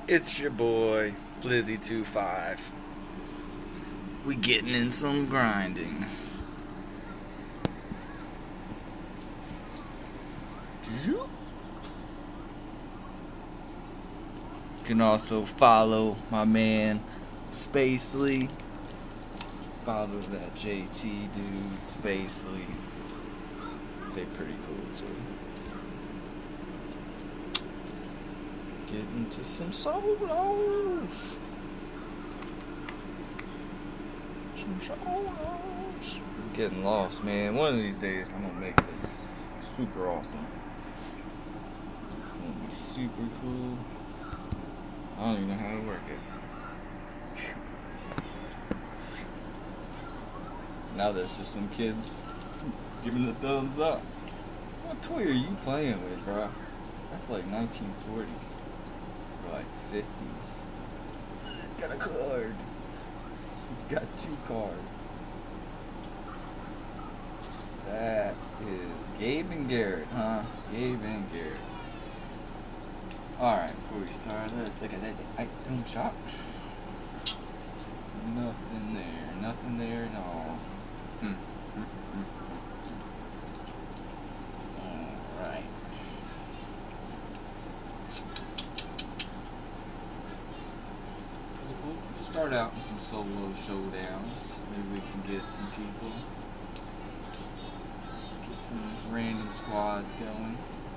It's your boy, Flizzy25. We getting in some grinding. You can also follow my man, Spacely. Follow that JT dude, Spacely. They pretty cool too. Get into some solos. I'm getting lost, man. One of these days, I'm gonna make this super awesome. It's gonna be super cool. I don't even know how to work it. Now there's just some kids giving the thumbs up. What toy are you playing with, bro? That's like 1940s or like 50s. It's got a card. It's got 2 cards. That is Gabe and Garrett, huh? Gabe and Garrett. Alright, before we start, let's look at that item shop. Nothing there at all. Alright. We'll start out with some solo showdowns. Maybe we can get some people. Get some random squads going.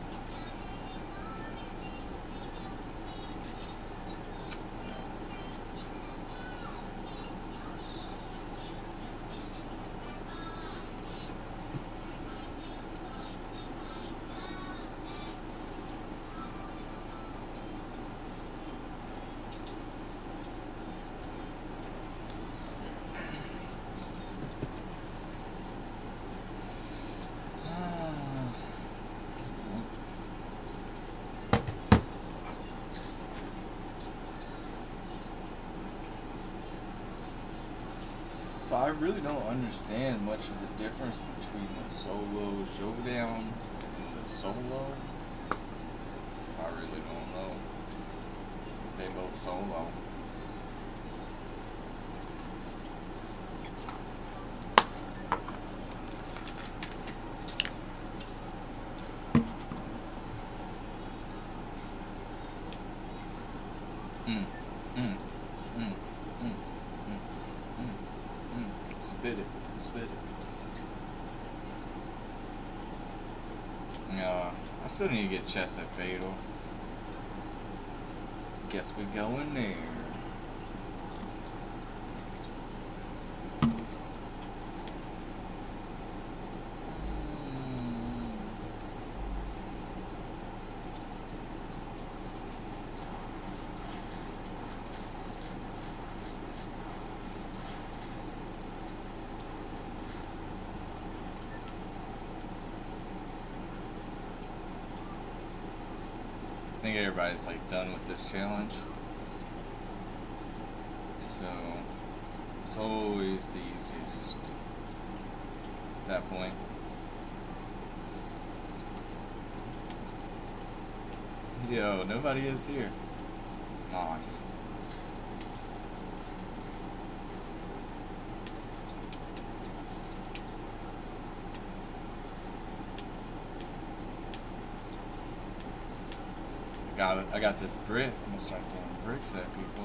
So I really don't understand much of the difference between the solo showdown and the solo. I really don't know. They both solo. Spit it. I still need to get chess at Fatal. Guess we go in there. I think everybody's like done with this challenge. So it's always the easiest at that point. Yo, nobody is here. Nice. I got this brick. I'm gonna start throwing bricks at people.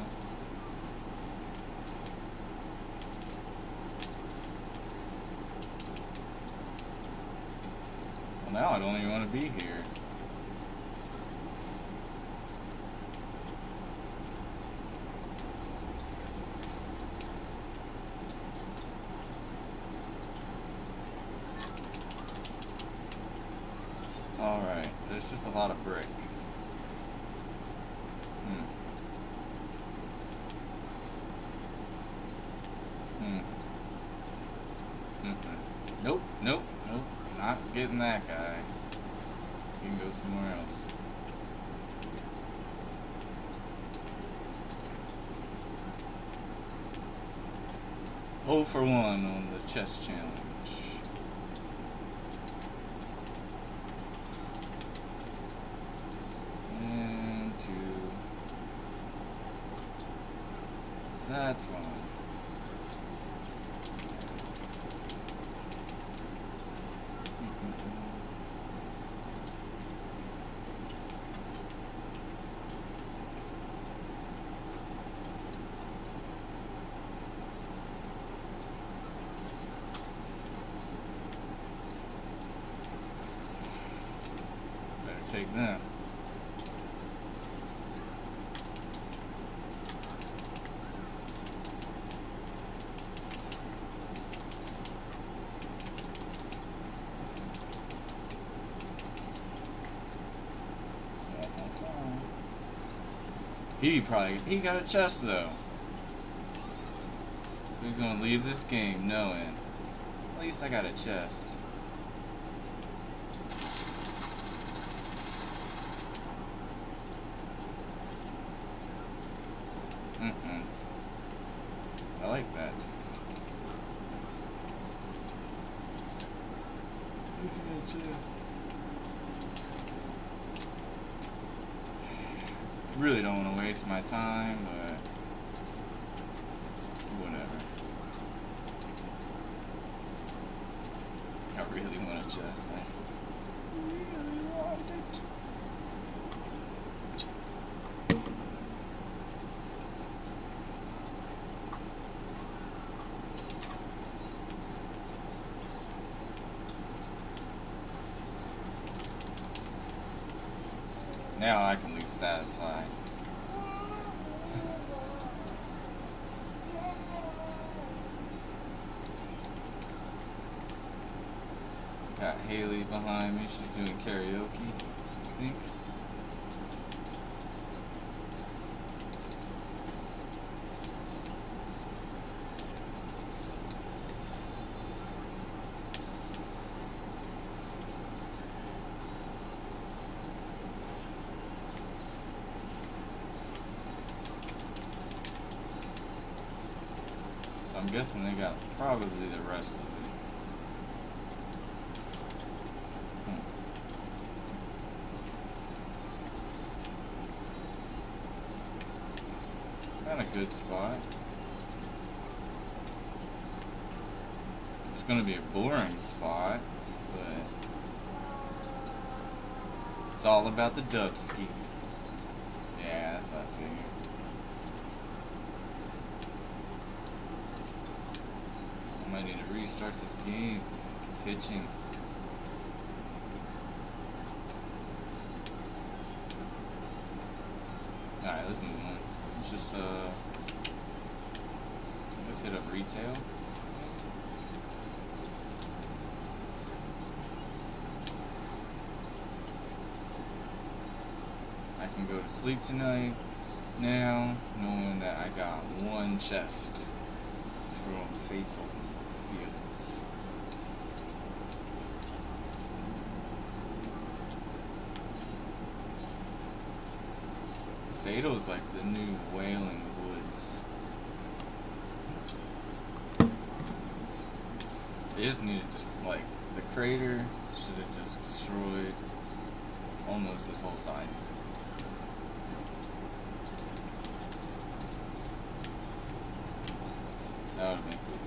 Well, now I don't even want to be here. Alright, there's just a lot of brick. Nope. Not getting that guy. You can go somewhere else. Oh for 1 on the chess challenge. And 2. That's why. Better take them. He got a chest though. So he's gonna leave this game knowing, at least I got a chest. I like that. At least I got a chest. Really don't want to waste my time, but whatever. I really want a chest. I really want it. Now I can leave satisfied. Got Haley behind me. She's doing karaoke, I think. So I'm guessing they got probably the rest of it. Not a good spot. It's gonna be a boring spot, but it's all about the dubski. Yeah, that's what I figured. I might need to restart this game. It's hitching. Alright, let's move on. Let's just let's hit up retail. I can go to sleep tonight now, knowing that I got one chest from Faithful Fields. Fatal's like the new Wailing Woods. They just needed just like the crater should have just destroyed almost this whole side. That would have been cool.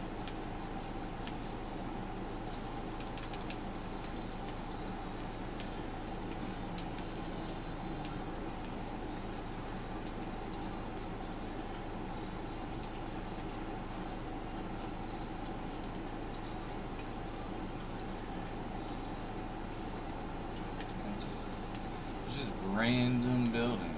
Just random buildings.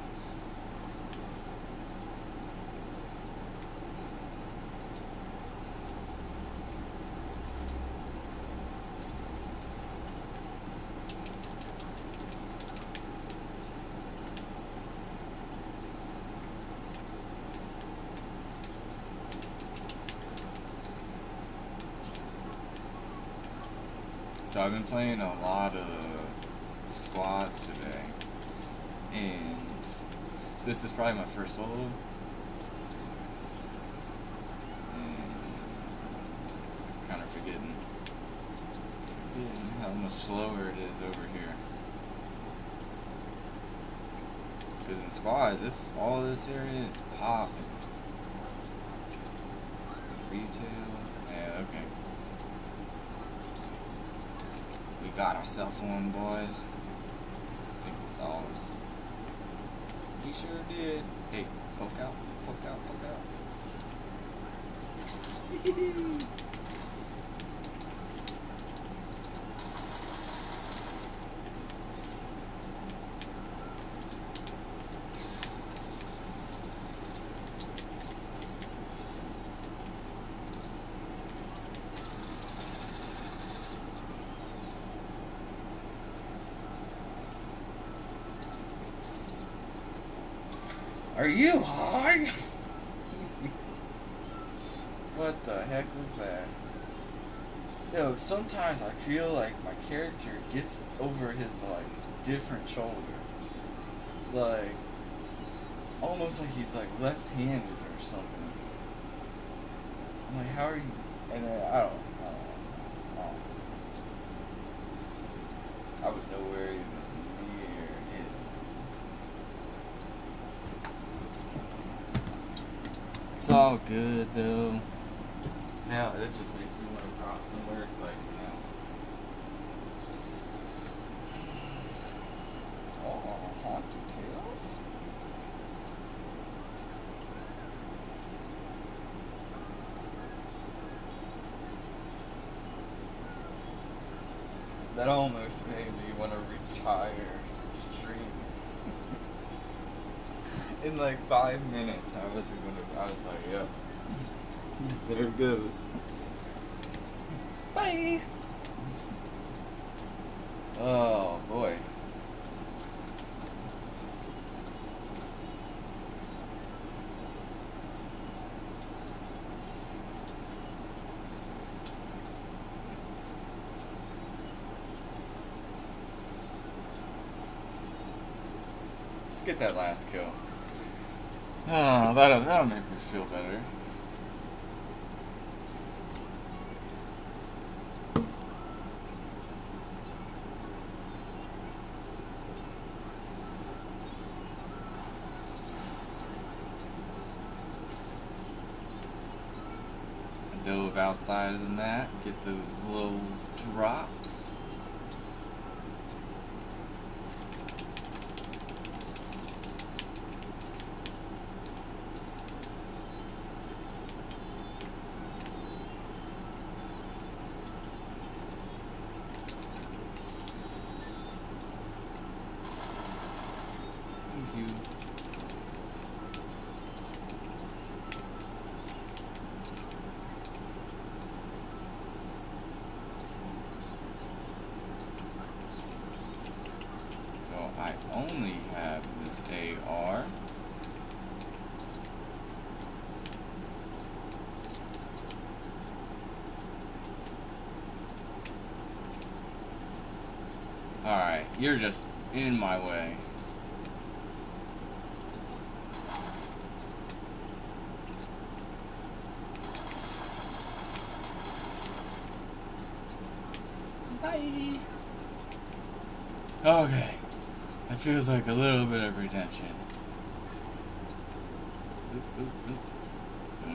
So I've been playing a lot of squads today, and this is probably my first solo. And kind of forgetting how much slower it is over here. Because in squads, all this area is popping. Retail. Yeah, okay. We got ourselves one, boys. I think it's ours. We sure did. Hey, poke out, poke out, poke out. Are you high? What the heck was that? Yo, sometimes I feel like my character gets over his, like, different shoulder. Like, almost like he's, like, left-handed or something. I'm like, how are you? And then, I don't know. I was nowhere even near it. It's all good, though. Now, that just makes me want to drop somewhere exciting now. Oh, Haunted Tales? That almost made me want to retire streaming. In like 5 minutes, I was like, yep. There it goes. Bye! Oh, boy. Let's get that last kill. Oh, that'll make me feel better. Dove outside of the map, get those little drops. Thank you. I only have this AR. Alright, you're just in my way. Bye. Okay. That feels like a little bit of redemption. Oop, oop, oop.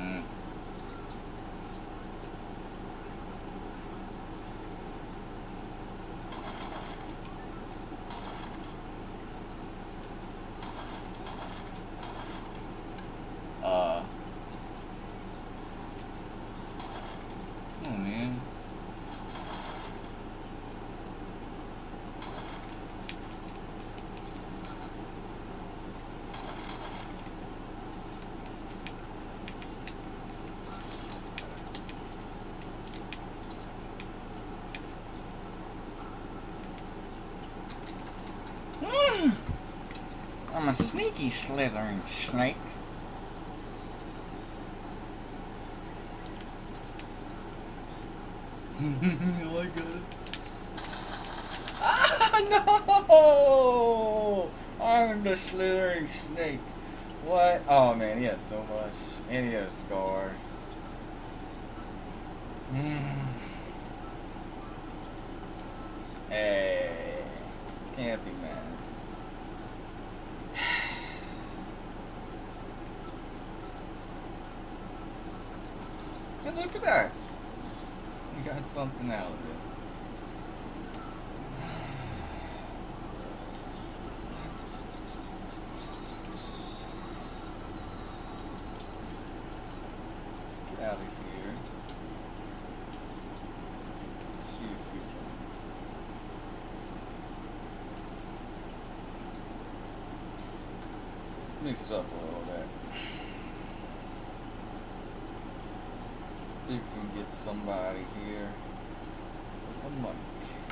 Oh man. I'm a sneaky slithering snake. You like this? Ah, no! I'm the slithering snake. What? Oh man, he has so much. And he has a scar. Hey, can't be mad. look at that. We got something out of it. Let's get out of here. Let's see if we can. Mix it up a little bit. See if we can get somebody here with a mic.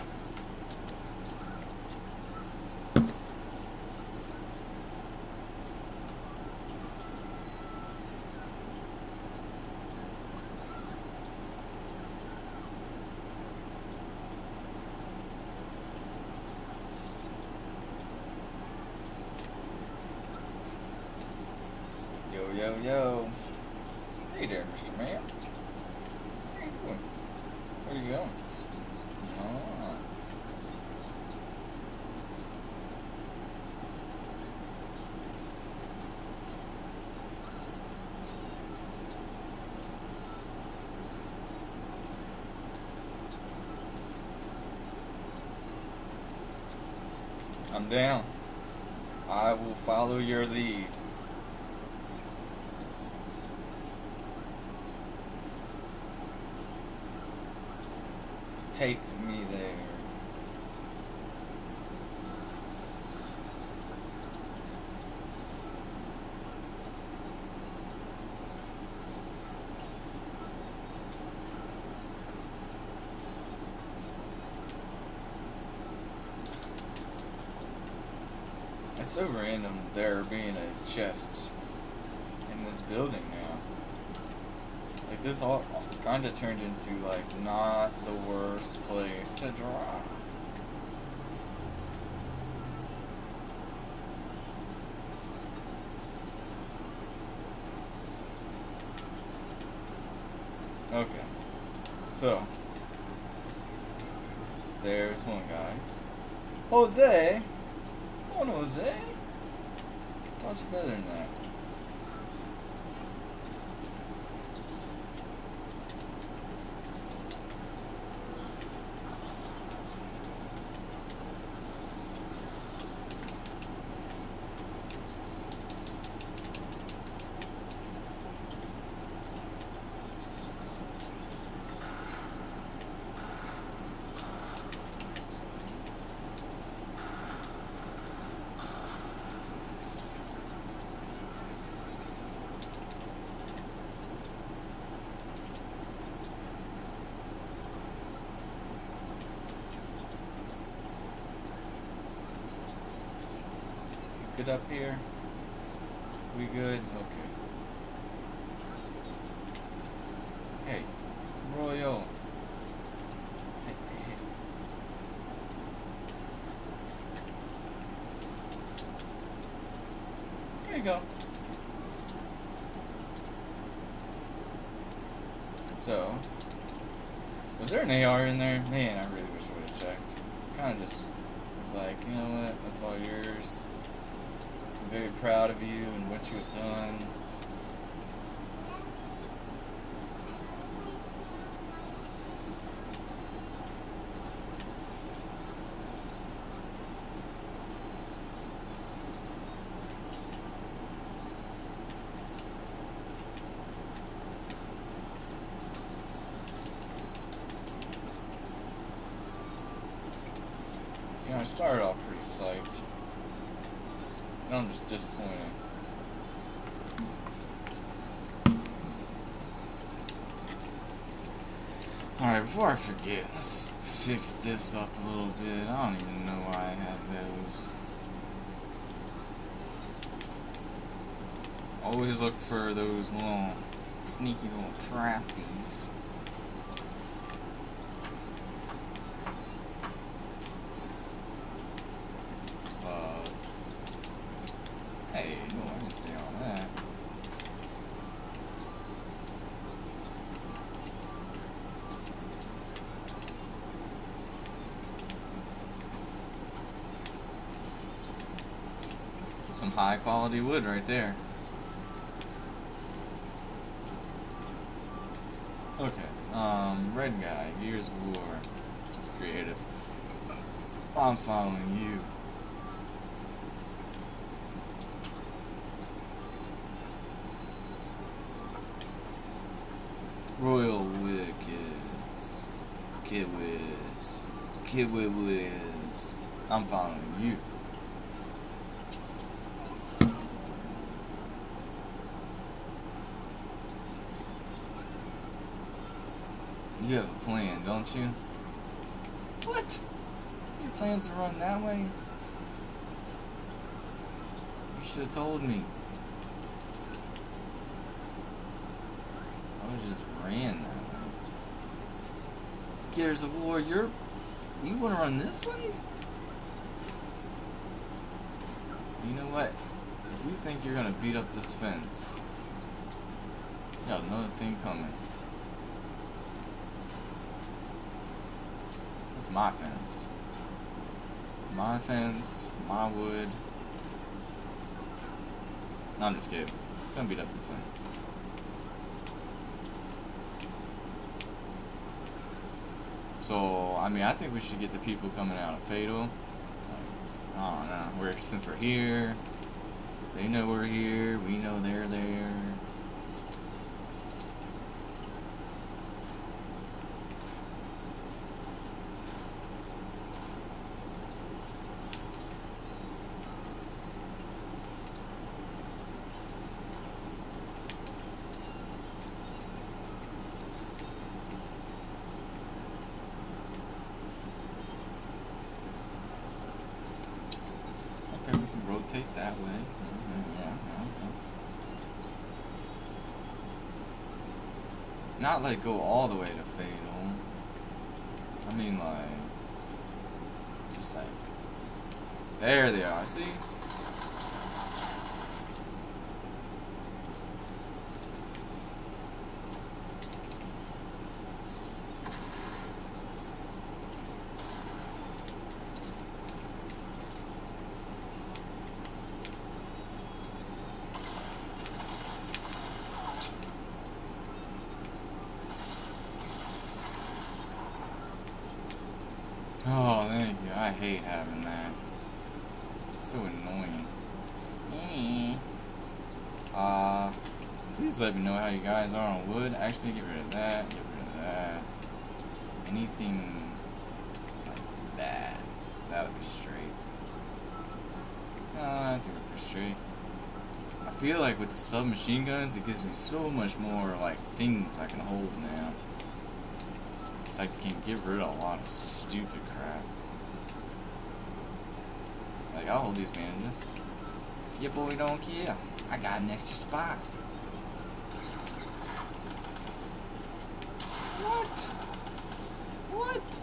Yo, yo, yo. Hey there, Mr. Man. What are you doing? Where are you going? Oh. I'm down. I will follow your lead. Take me there. It's so random there being a chest in this building now. Like this all kind of turned into like not the worst place to drive. Okay, so there's one guy. Jose? Come on, Jose. Thought you better than that. Good up here? We good? Okay. Hey, Royal. Hey, hey. There you go. So, was there an AR in there? Man, I really wish I would have checked. Kind of just was like, you know what? That's all yours. I'm very proud of you and what you have done. You know, I started off pretty psyched. And I'm just disappointed. Alright, before I forget, let's fix this up a little bit. I don't even know why I have those. Always look for those little sneaky little trappies. Hey, no, I didn't say all that. Some high quality wood right there. Okay. Red guy, Gears of War. Creative. I'm following you. Royal Wickers. Kid Wiz. Kid Wiz. I'm following you. You have a plan, don't you? What? Your plans to run that way? You should have told me. I would have just ran that way. Gears of War, you want to run this way? You know what? If you think you're gonna beat up this fence, you got another thing coming. It's my fence. My fence, my wood. No, I'm just kidding. Gonna beat up this fence. So, I mean, I think we should get the people coming out of Fatal. I don't know. Since we're here, they know we're here. We know they're there. Okay, we can rotate that way. Yeah. Not like go all the way to Fatal. I mean like, just like, there they are, see? Oh, thank you. I hate having that. It's so annoying. Please let me know how you guys are on wood. Actually, get rid of that. Get rid of that. Anything like that. That'll be straight. No, I think we're pretty straight. I feel like with the submachine guns, it gives me so much more like things I can hold now. I can get rid of a lot of stupid crap. Like, I'll hold these bandages. Yeah, boy, don't care. I got an extra spot. What? What?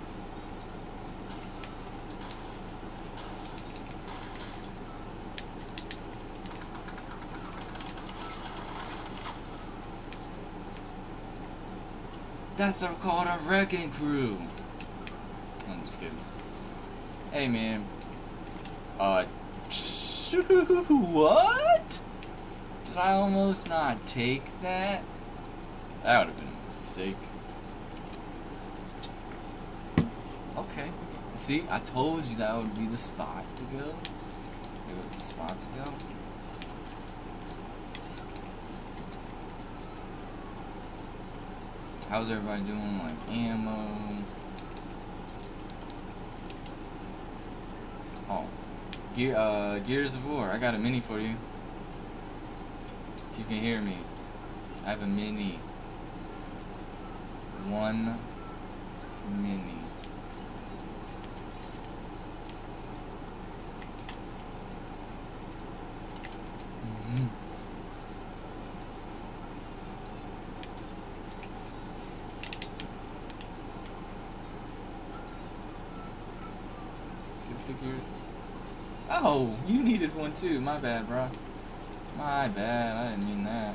That's called a wrecking crew. I'm just kidding. Hey, man. What? Did I almost not take that? That would have been a mistake. Okay. See, I told you that would be the spot to go. It was the spot to go. How's everybody doing? Like ammo. Oh, Gears of War. I got a mini for you. If you can hear me, I have a mini. One mini. Oh, you needed one too. My bad, bro. My bad. I didn't mean that.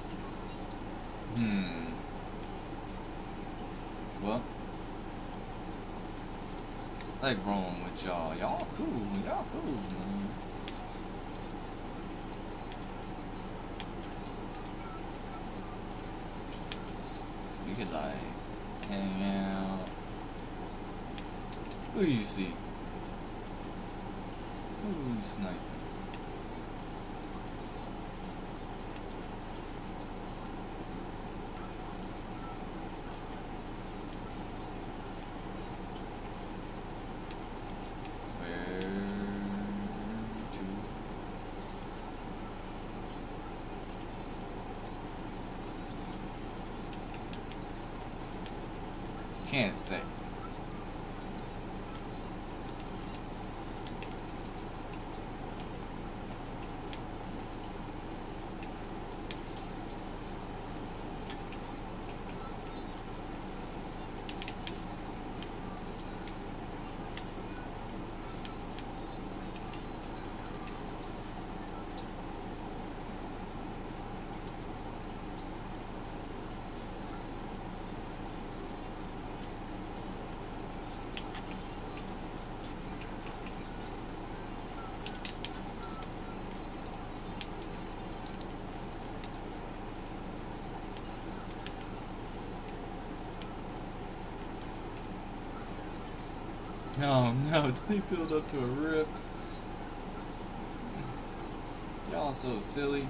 Well, like rolling with y'all. Y'all cool. Y'all cool, man. We could like hang out. Who do you see? Who you sniping? Can't say. No, no, did they build up to a rip? Y'all so silly.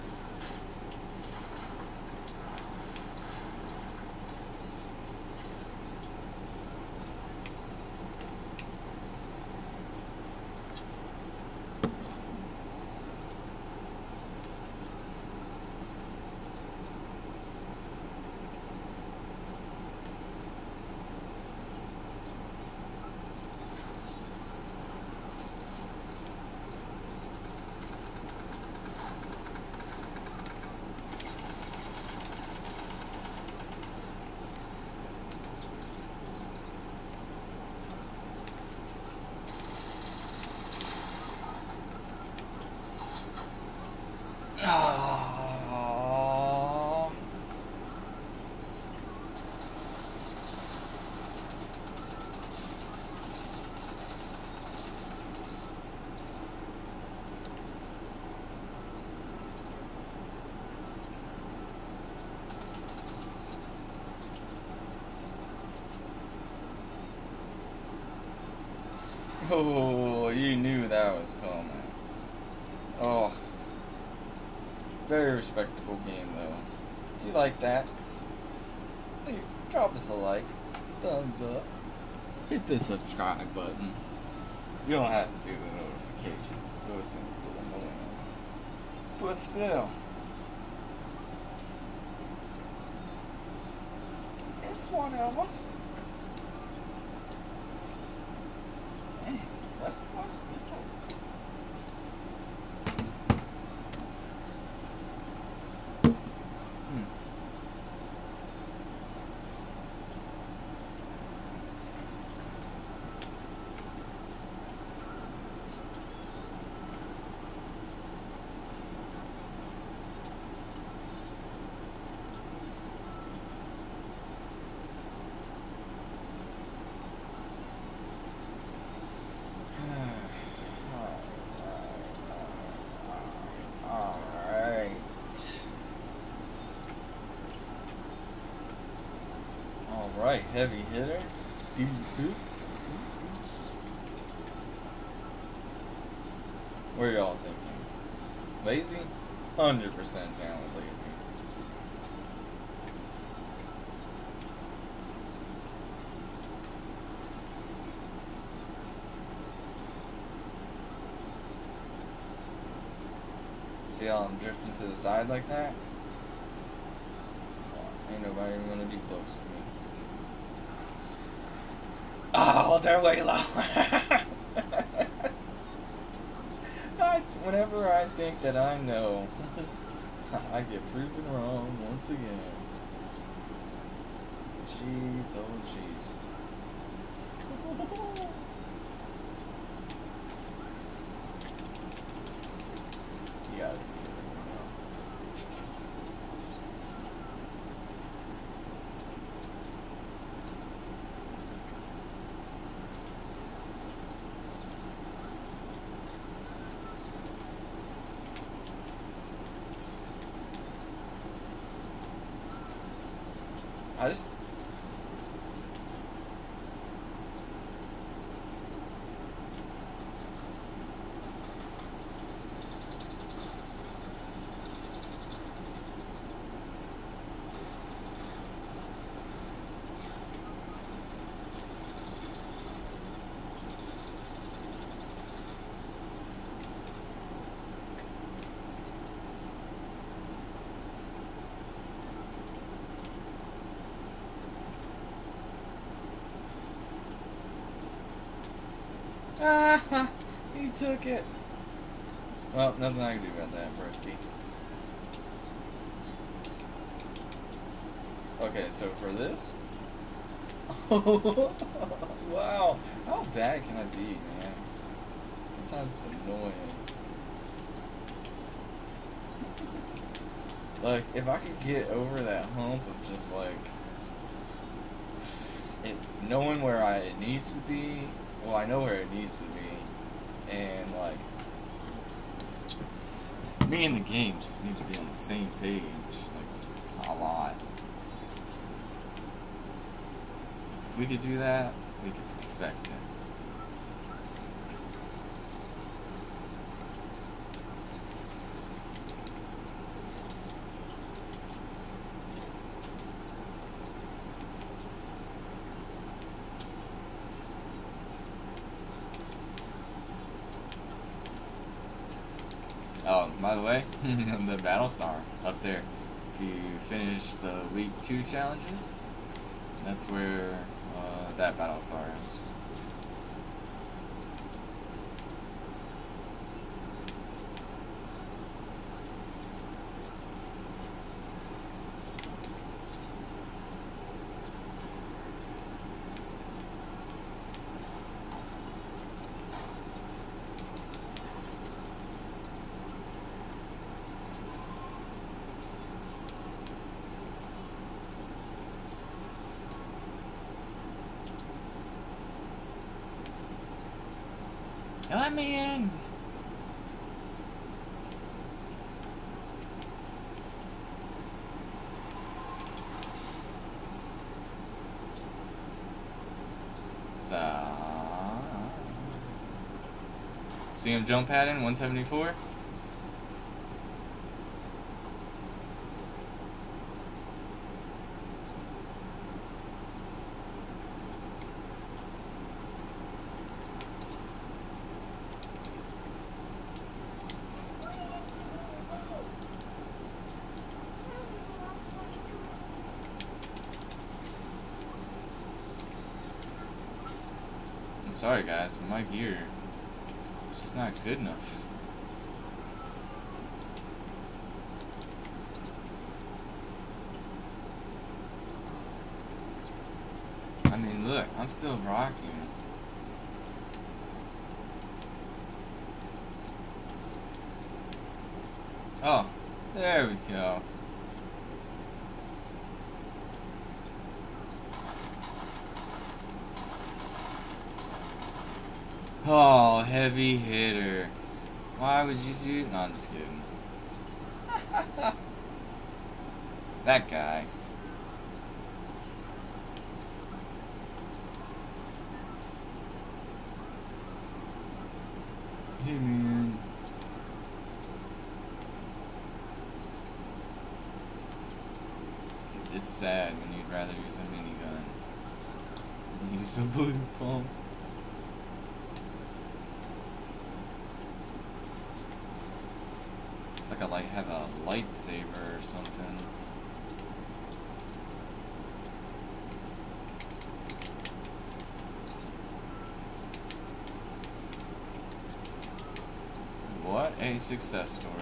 Oh, you knew that was coming. Oh, very respectable game though. If you like that, drop us a like, thumbs up, hit the subscribe button. You don't have to do the notifications. Those things get annoying. But still, it's whatever. Hey, let's people. Alright, heavy hitter. What are y'all thinking? Lazy? 100% down with lazy. See how I'm drifting to the side like that? Ain't nobody even gonna be close to me. Oh, they're way low. Whenever I think that I know, I get proven wrong once again. Jeez, oh jeez. You gotta be kidding me now. I just. Ah, he took it. Well, nothing I can do about that, broski. Okay, so for this. Wow, how bad can I be, man? Sometimes it's annoying. Like, if I could get over that hump of just like it knowing where it needs to be. Well, I know where it needs to be, and like me and the game just need to be on the same page, like a lot. If we could do that, we could perfect it. Oh, by the way, the Battlestar up there. If you finish the week 2 challenges, that's where that Battlestar is. Let me in! See him jump pad in 174? I'm sorry guys, but my gear is just not good enough. I mean, look, I'm still rocking. Oh, there we go. Oh, heavy hitter. Why would you do... No, I'm just kidding. That guy. Hey, man. It's sad when you'd rather use a minigun than use a blue pump. It's like I have a lightsaber or something. What a success story.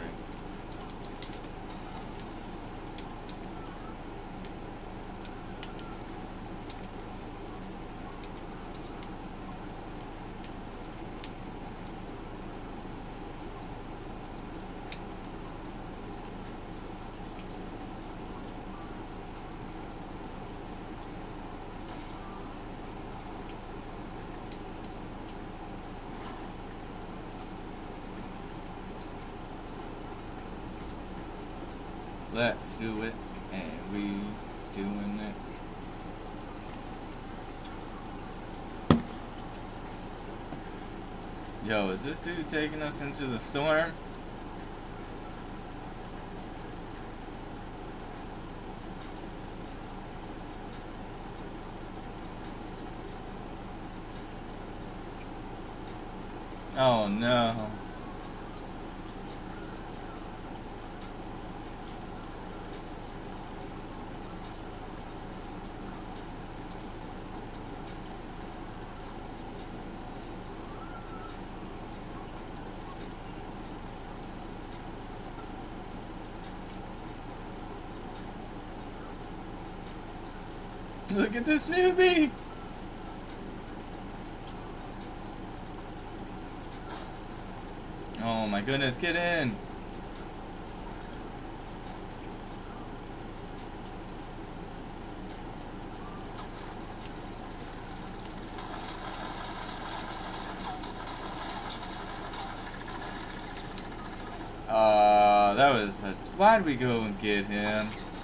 Let's do it, and we doing it. Yo, is this dude taking us into the storm? Oh no. Look at this newbie! Oh my goodness, get in! That was why'd we go and get him?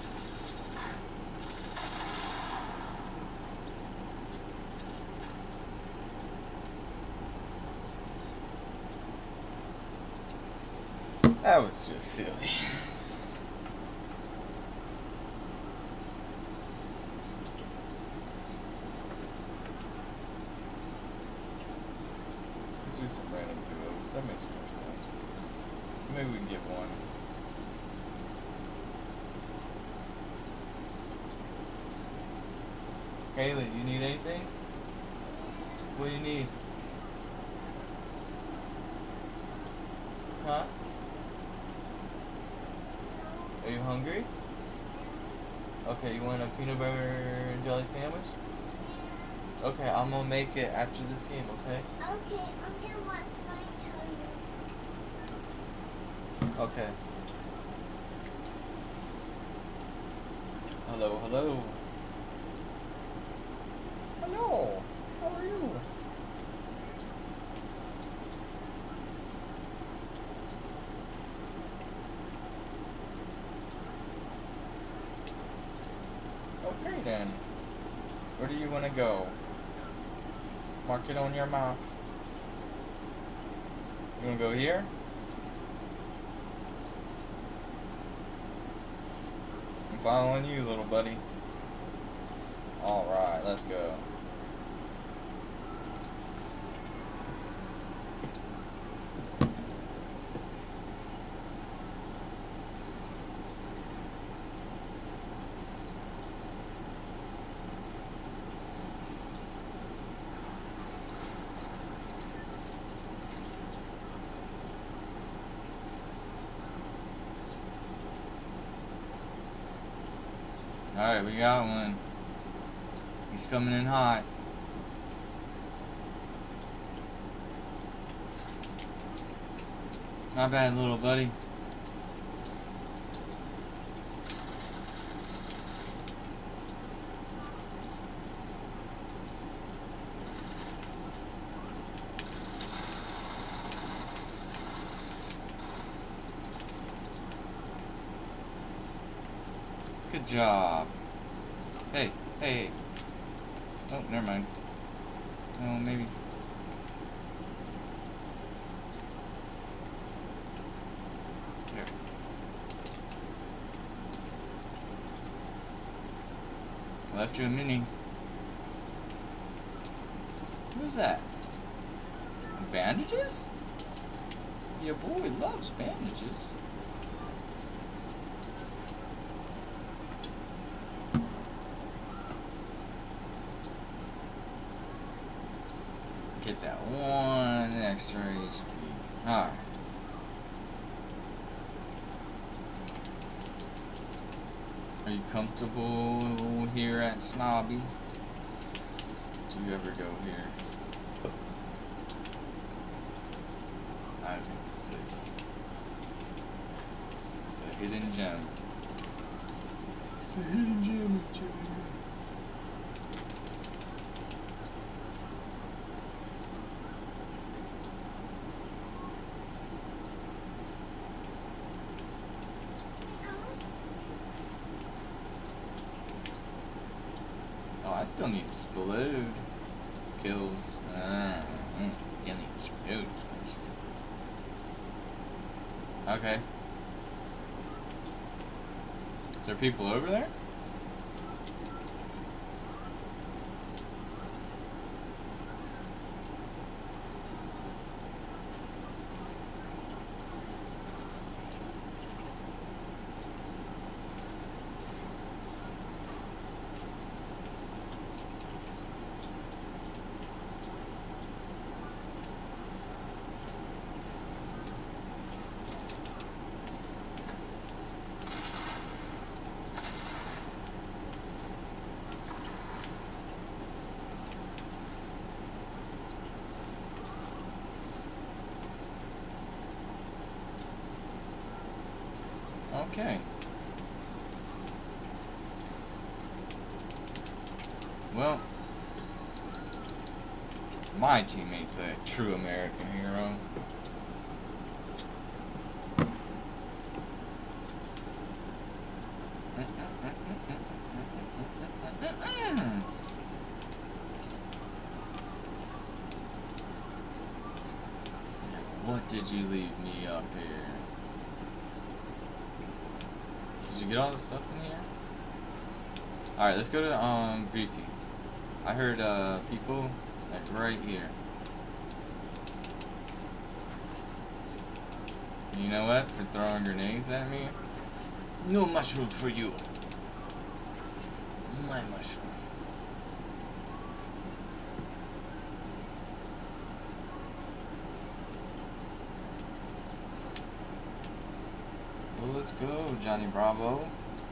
That was just silly. Let's do some random duos. That makes more sense. Maybe we can get one. Haley, do you need anything? What do you need? Huh? Are you hungry? Okay, you want a peanut butter and jelly sandwich? Okay, I'm gonna make it after this game, okay? Okay, I'm gonna want my tell you. Okay. Hello, hello. Hello. How are you? Okay then. Where do you want to go? Mark it on your map. You want to go here? I'm following you, little buddy. Alright, let's go. Alright, we got one. He's coming in hot. Not bad, little buddy. Good job. Hey, hey. Oh, never mind. Oh, maybe. There. Left you a mini. What is that? Bandages? Your boy loves bandages. Get that one extra HP. Alright. Are you comfortable here at Snobby? Do you ever go here? I think this place is a hidden gem. It's a hidden gem, Oh, I still need explode kills. Getting exploded. Okay. Is there people over there? Okay. Well, my teammate's a true American hero. What did you leave me up here? Did you get all the stuff in here? Alright, let's go to Greasy. I heard people like right here. You know what? For throwing grenades at me? No mushroom for you. My mushroom. Well, let's go, Johnny Bravo.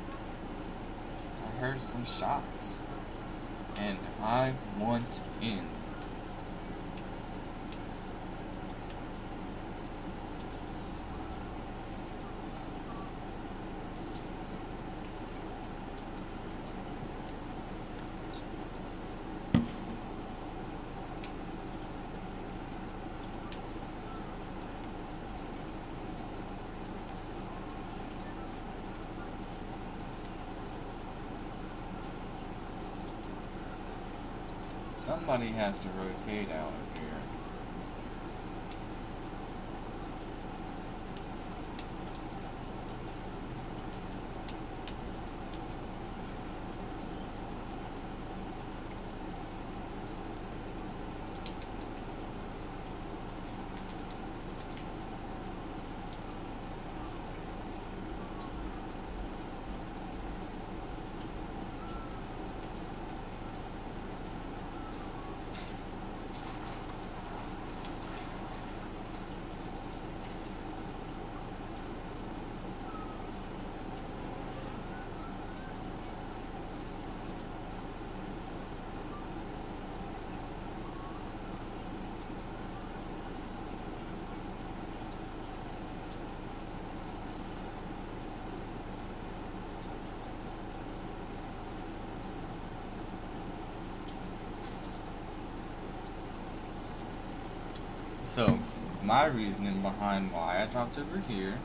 I heard some shots. And I want in. Somebody has to rotate out of here. So, my reasoning behind why I dropped over here,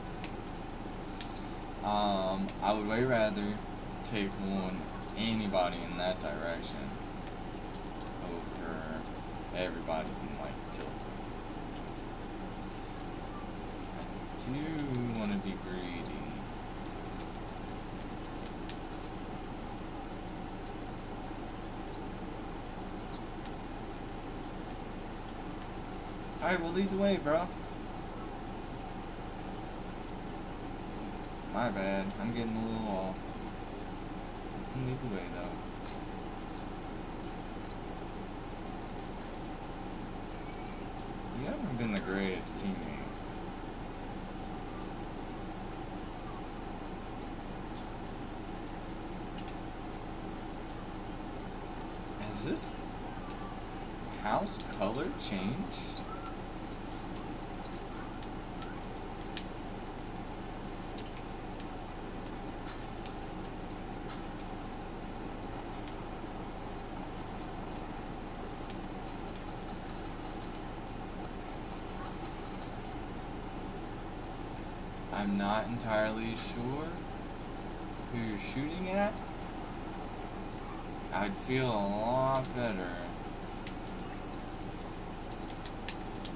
I would way rather take on anybody in that direction over everybody in like Tilted. I do want to be greedy. Alright, we'll lead the way, bro. My bad. I'm getting a little off. You can lead the way, though. You haven't been the greatest teammate. Has this house color changed? I'm not entirely sure who you're shooting at. I'd feel a lot better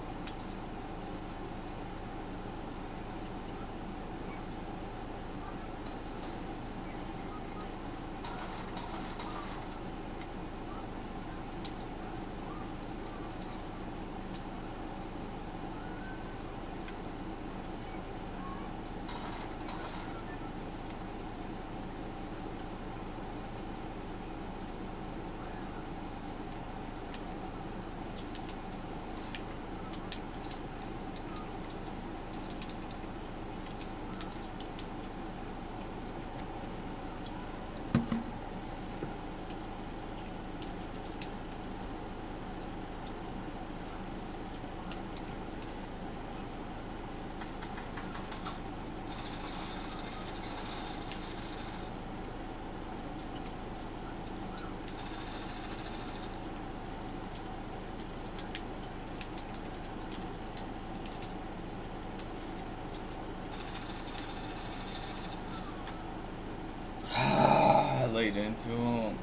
played into him.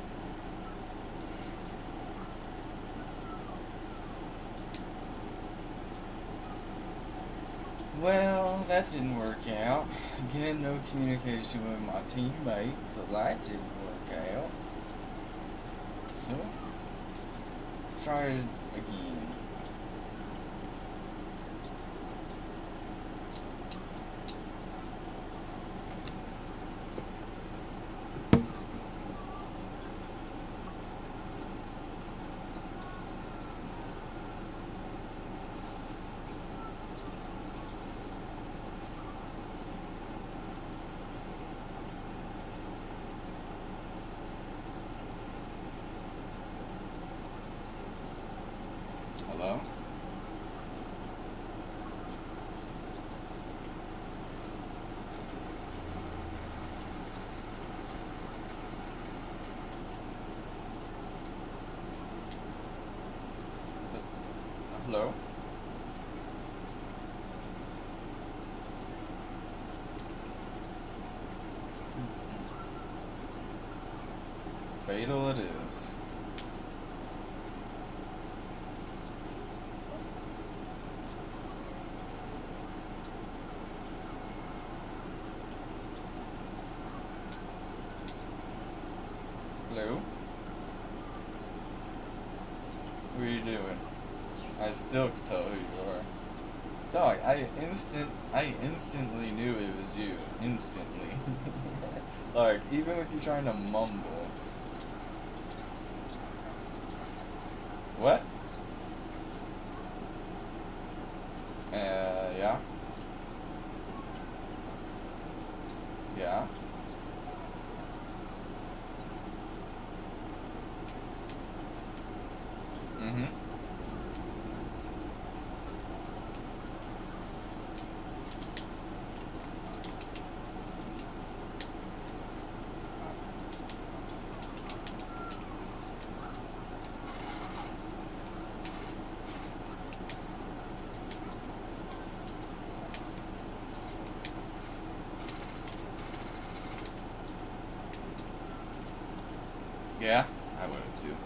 Well, that didn't work out. Again, no communication with my teammates, so that didn't work out. So, let's try it again. Hello? Hello? Fatal it is. Hello? What are you doing? I still can tell who you are. Dog, I instantly knew it was you. Instantly. Like, even with you trying to mumble. What? Yeah? Yeah? Mm-hmm. Yeah? I would have too.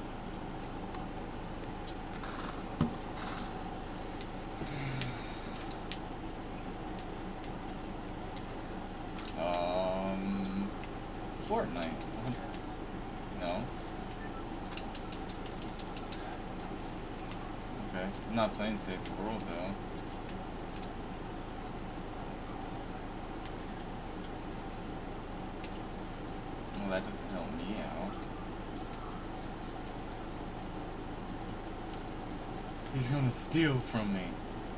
Fortnite. No. Okay. I'm not playing Save the World though. Well, that doesn't help me out. He's gonna steal from me.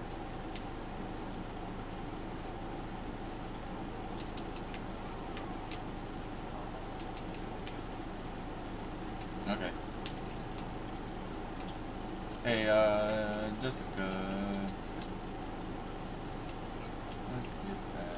Okay. Hey, Jessica. Let's get that.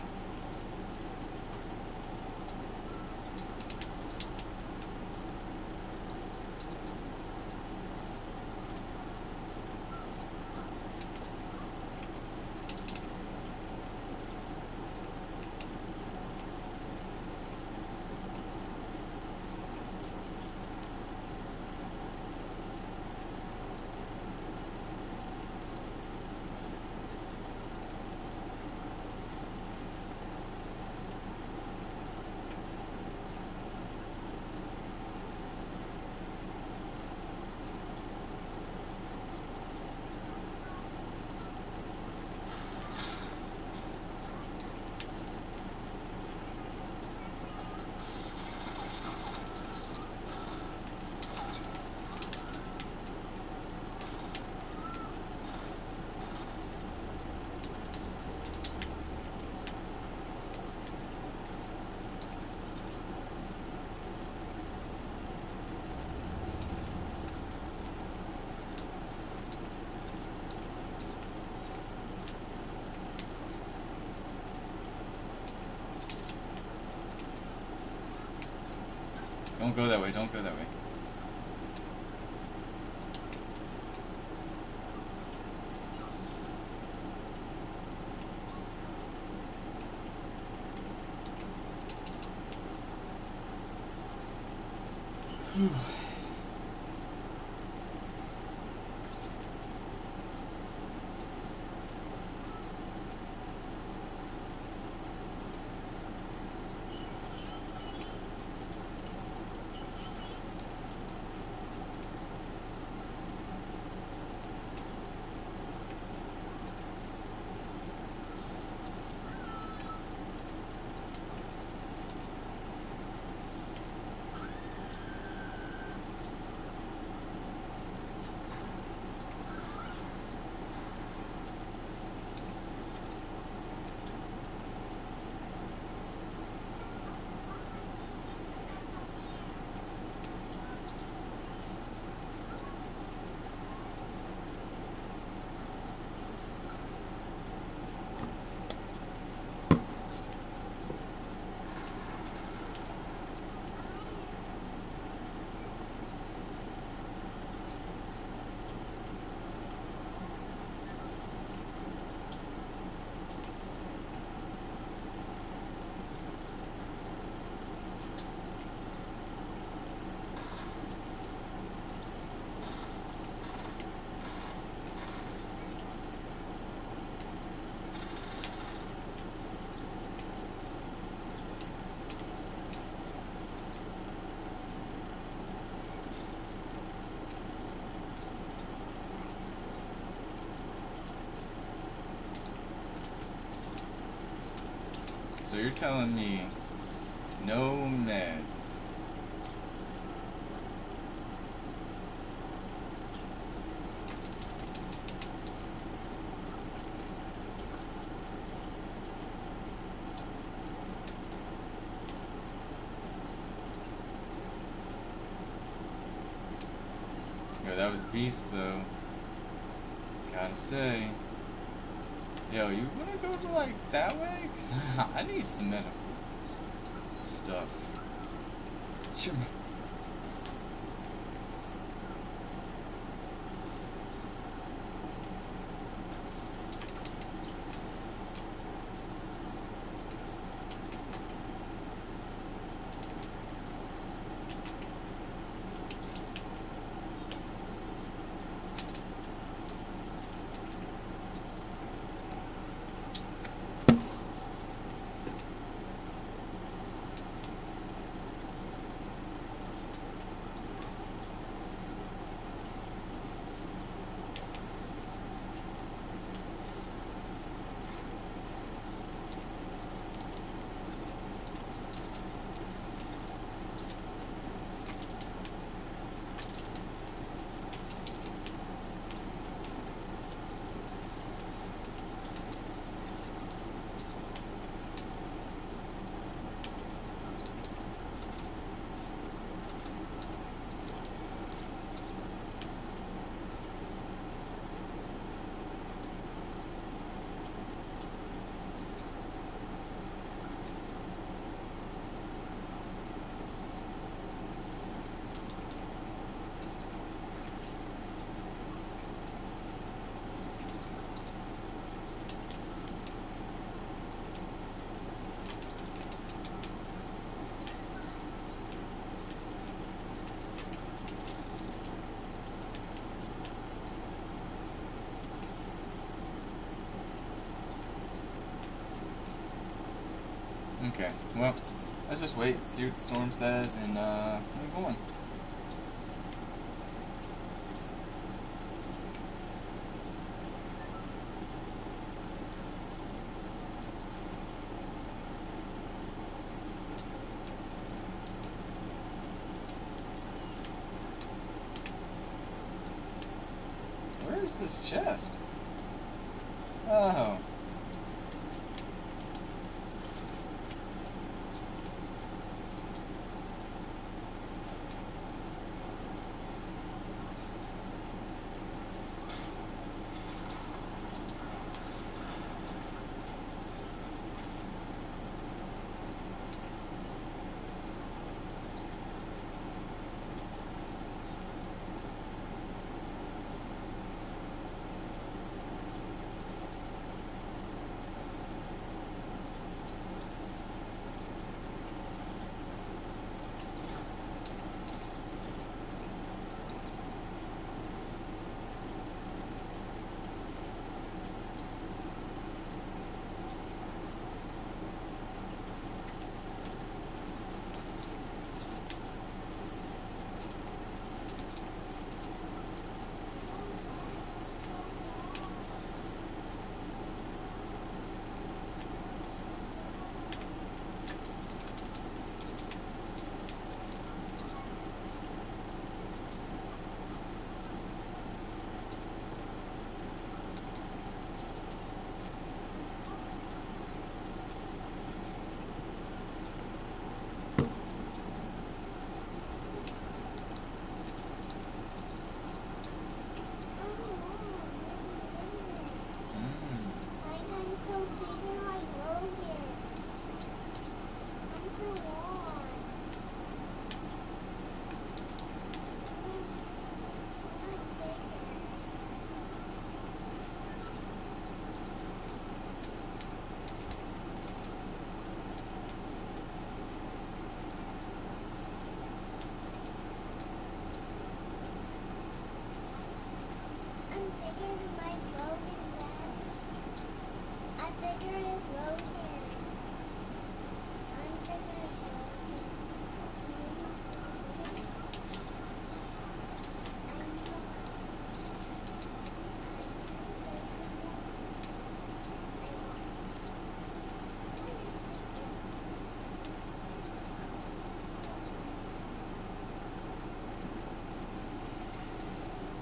Don't go that way, don't go that way. So you're telling me no meds? Yo, that was beast though. Gotta say. Yo, you wanna go to like that way? Cause I need some medical stuff. Sure. Okay, well, let's just wait, see what the storm says, and move on. Where's this chest? Oh.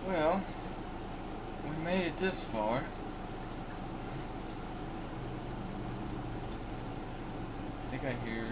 Well, we made it this far. I think I hear.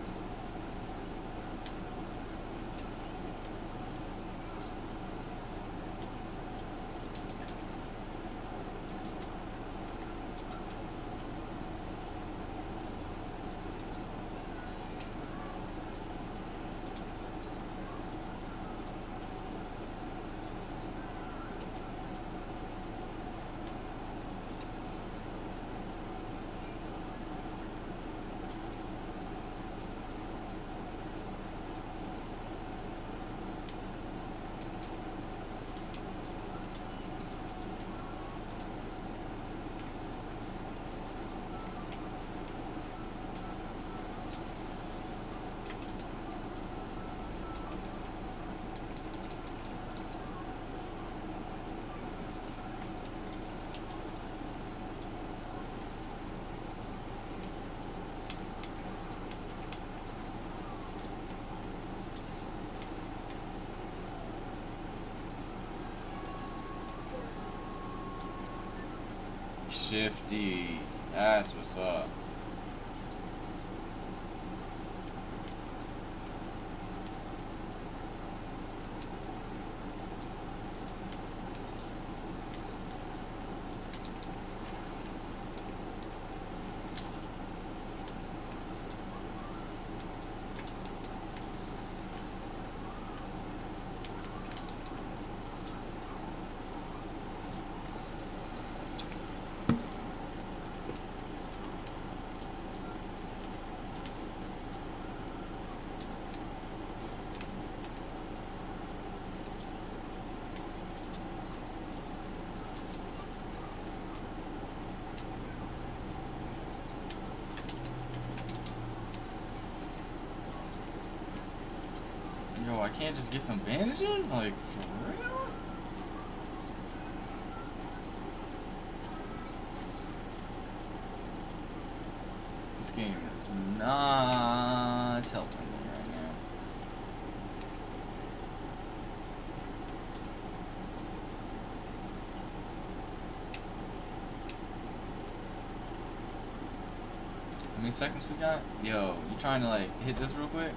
Shifty. That's what's up. Yo, I can't just get some bandages? Like, for real? This game is not helping me right now. How many seconds we got? Yo, you trying to like hit this real quick?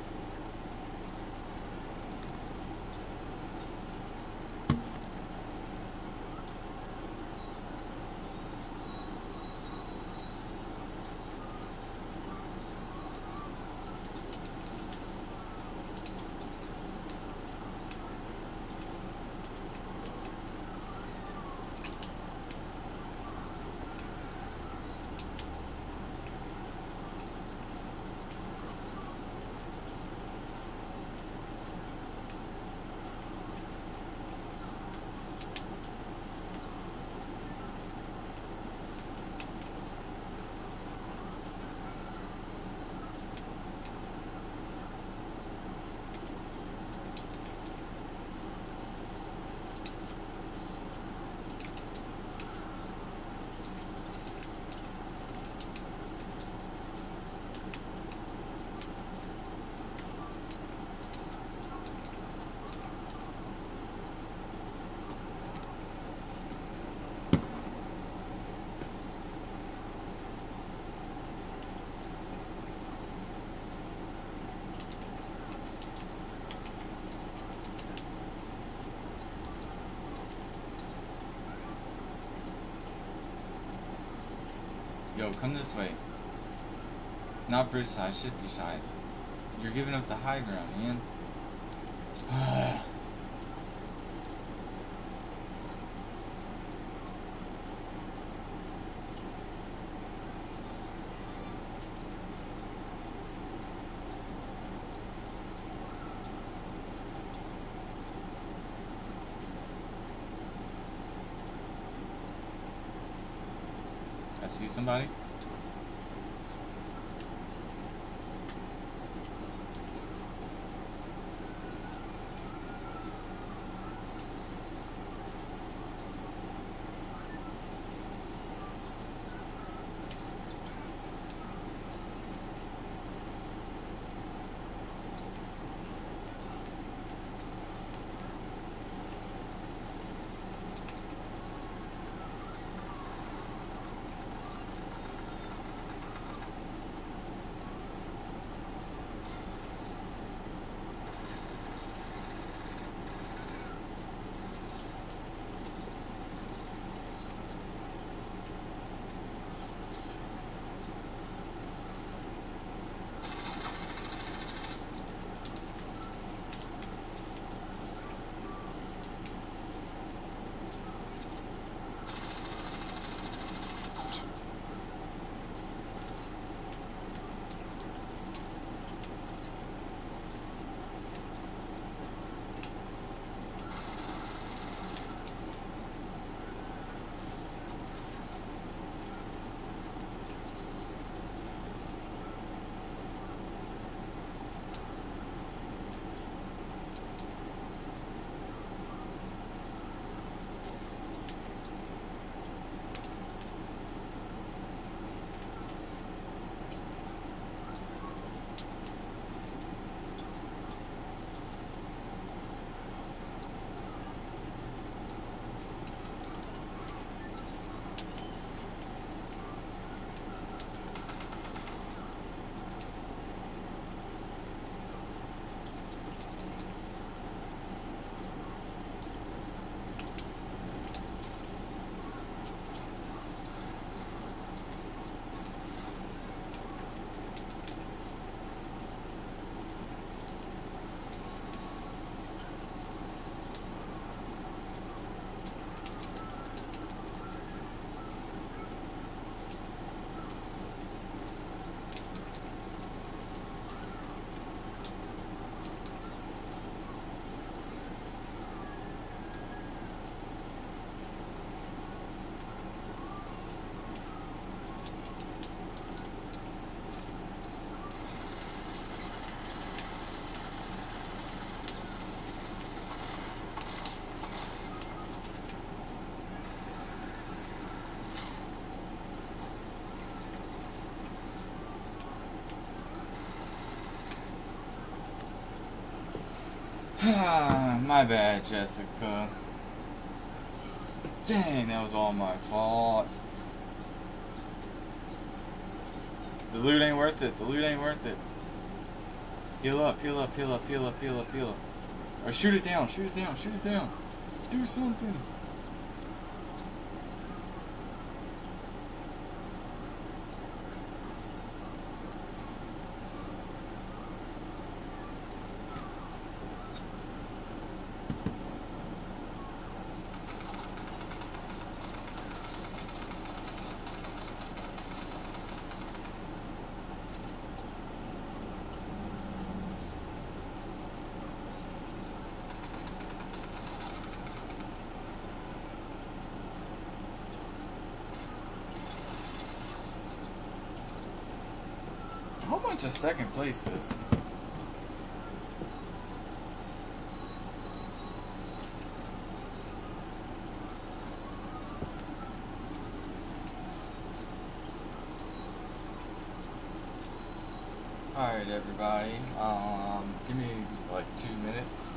Yo, come this way. Not bridge side, shifty side. You're giving up the high ground, man. I see somebody. My bad, Jessica. Dang, that was all my fault. The loot ain't worth it. The loot ain't worth it. Heal up, heal up, heal up, heal up, heal up, heal up. Or shoot it down, shoot it down, shoot it down. Do something. How much a second place is? Alright, everybody. Give me like 2 minutes.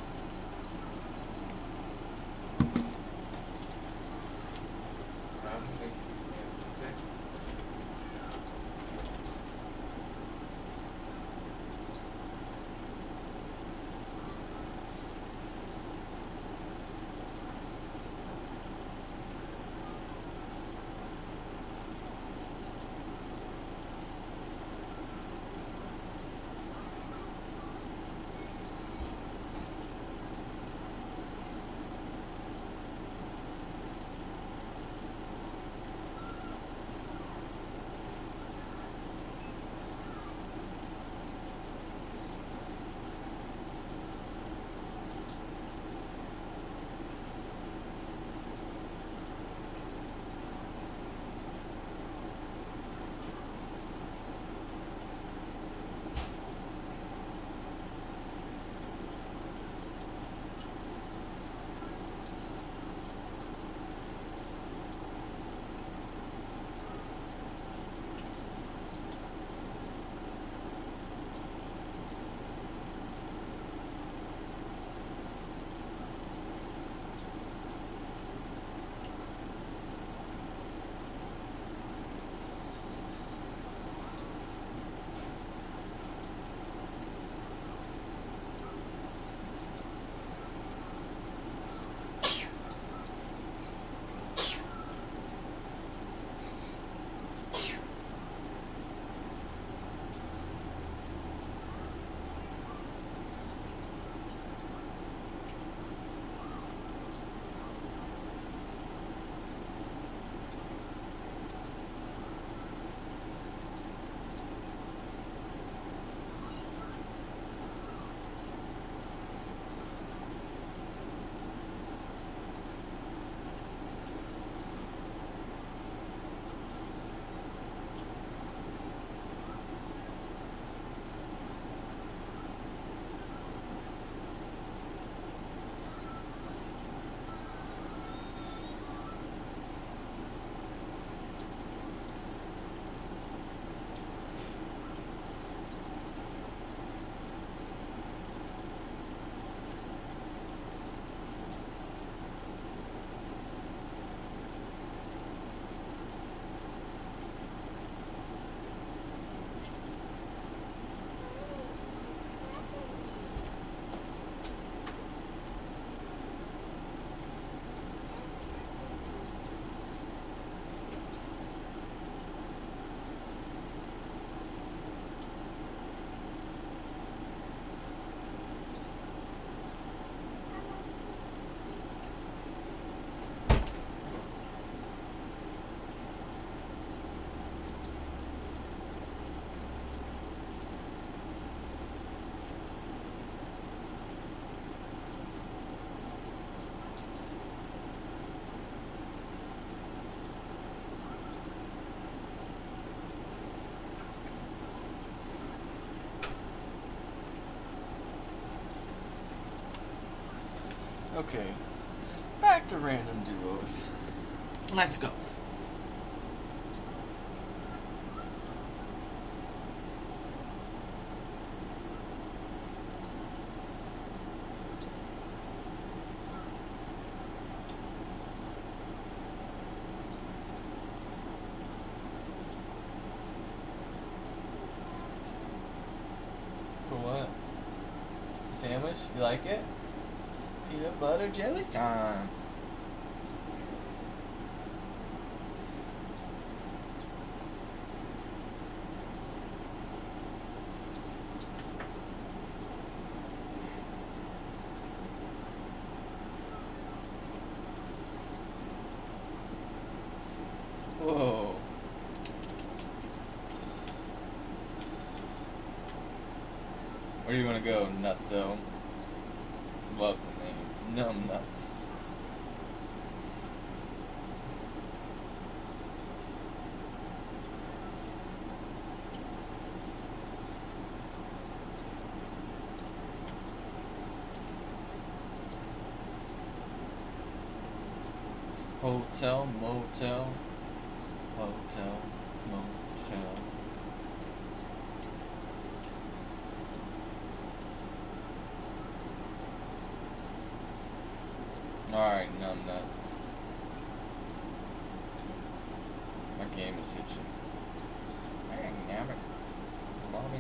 Okay, back to random duos. Let's go. what? Sandwich? You like it? Peanut butter jelly time. Whoa. Where do you want to go, Nutso? Love the name. Numb Nuts. Hotel, motel, hotel, motel. Alright, numb nuts. My game is hitching. Hey, damn it. Mommy.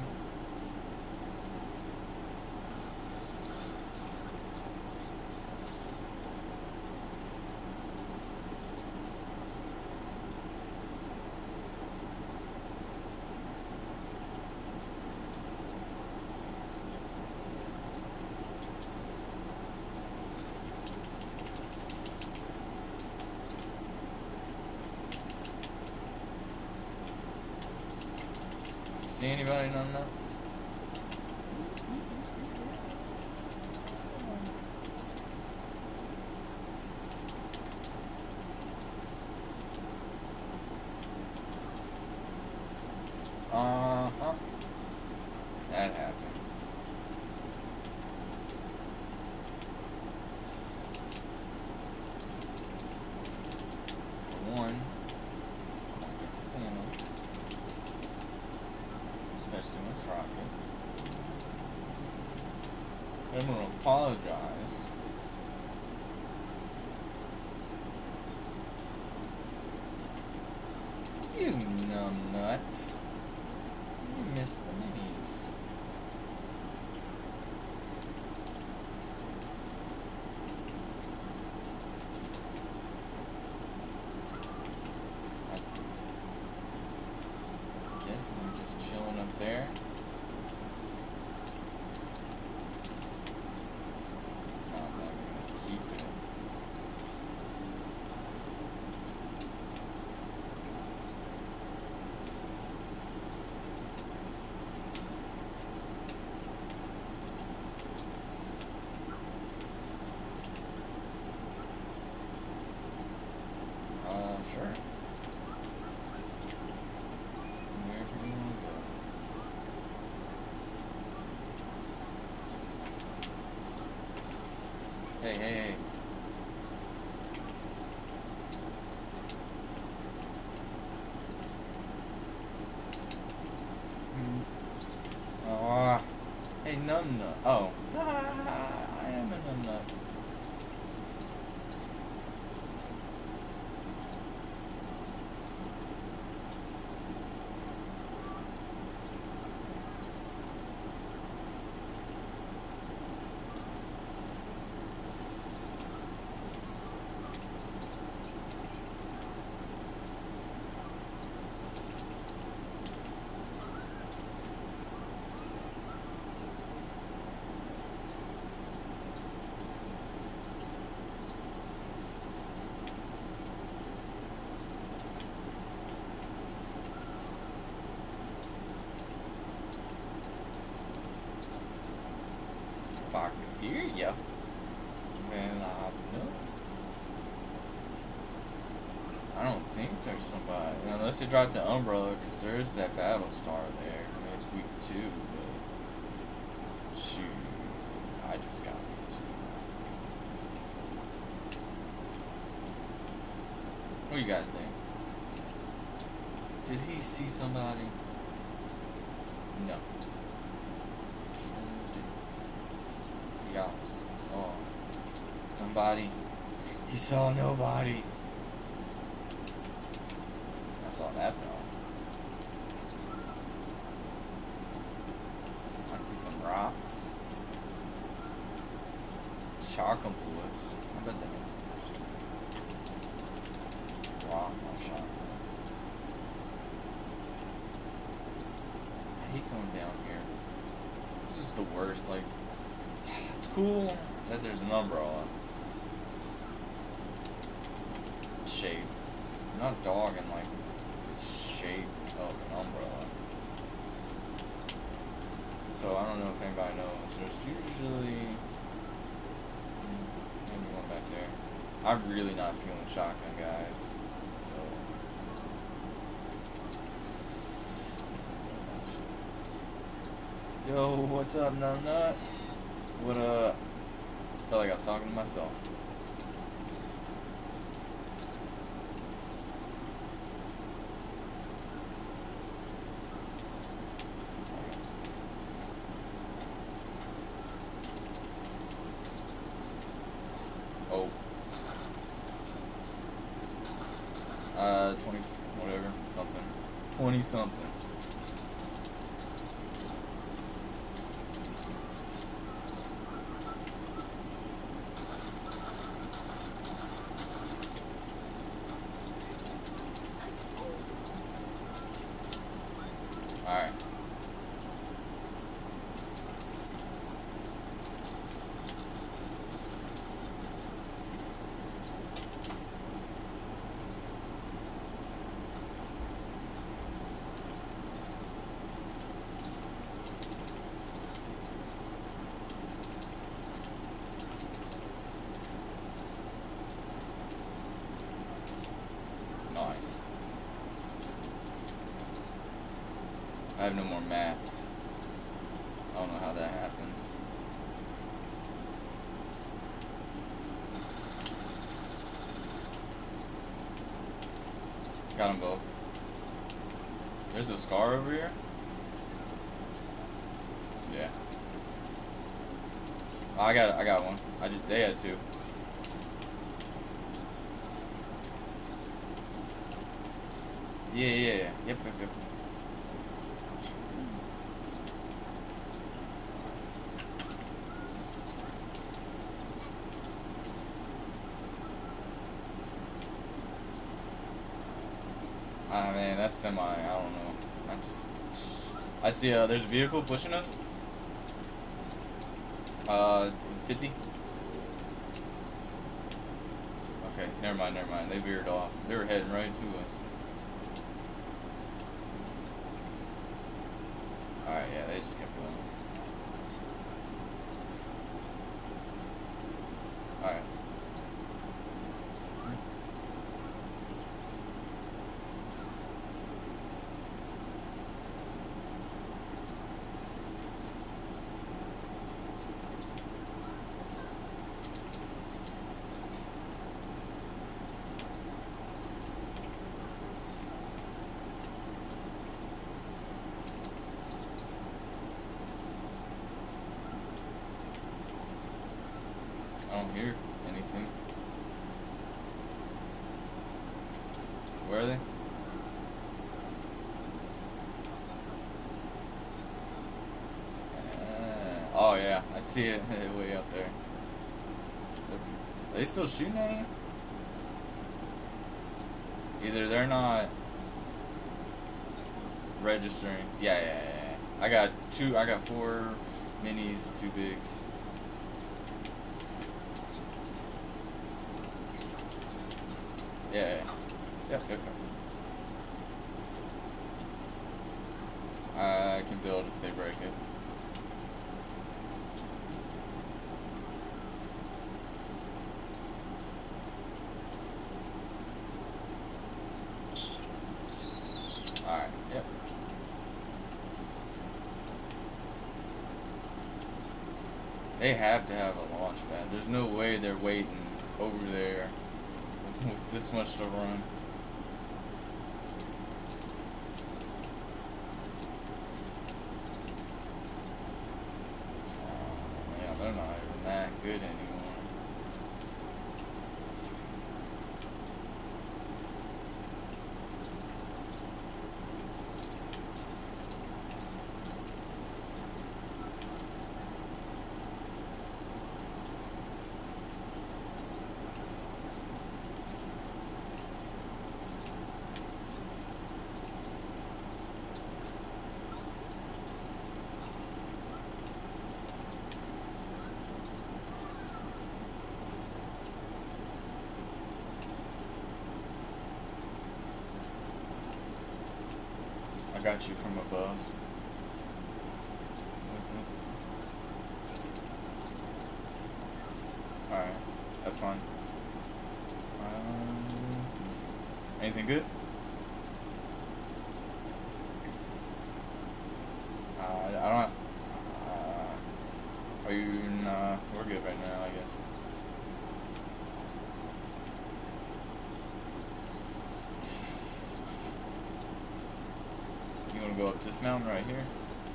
See anybody on nuts? Uh-huh. That happened. For one, I'll get this ammo. Especially when it's rockets. I'm gonna apologize. You numb nuts. You missed the minis. I guess I'm just chilling up there. Not that I'm gonna keep it. Sure. Wherever you want to go. Hey, hey, hey. Oh, hey, numb nut. Oh, I am a numb nut. If I could hear ya, then I'd know. I don't think there's somebody, unless they dropped the umbrella, because there is that battle star there. I mean, it's week 2, but shoot, I just got week 2. What do you guys think? Did he see somebody? No. He obviously saw somebody. He saw nobody. I saw that though. I see some rock. shotgun bullets. I bet they drop my shotgun. I hate going down here. This is the worst. Like, it's cool that there's an umbrella shape. I'm not dogging like the shape of an umbrella. So I don't know if anybody knows. There's usually maybe one back there. I'm really not feeling shotgun, guys. So yo, what's up, nuts? What up? Felt like I was talking to myself. Oh. 20, whatever, something. 20 something. Alright. Nice. I have no more mats. I don't know how that happened. Got them both. There's a scar over here. Yeah. Oh, I got one. They had two. Yeah. Yep. Ah, man, that's semi, I don't know. I see, there's a vehicle pushing us. 50. Okay, never mind. They veered off. They were heading right to us. Alright, yeah, they just kept going. Alright. I don't hear anything. Where are they? Oh yeah, I see it way up there. Are they still shooting at you? Either they're not registering. Yeah. I got 4 minis, 2 bigs. Yeah. Yep. I can build if they break it. Alright, yep. They have to have a launch pad. There's no way they're waiting over there with this much to run. Yeah, they're not even that good anymore. got you from above. Alright, that's fine. Anything good? I don't. Are you? Nah, we're good right now, I guess. You want to go up this mountain right here?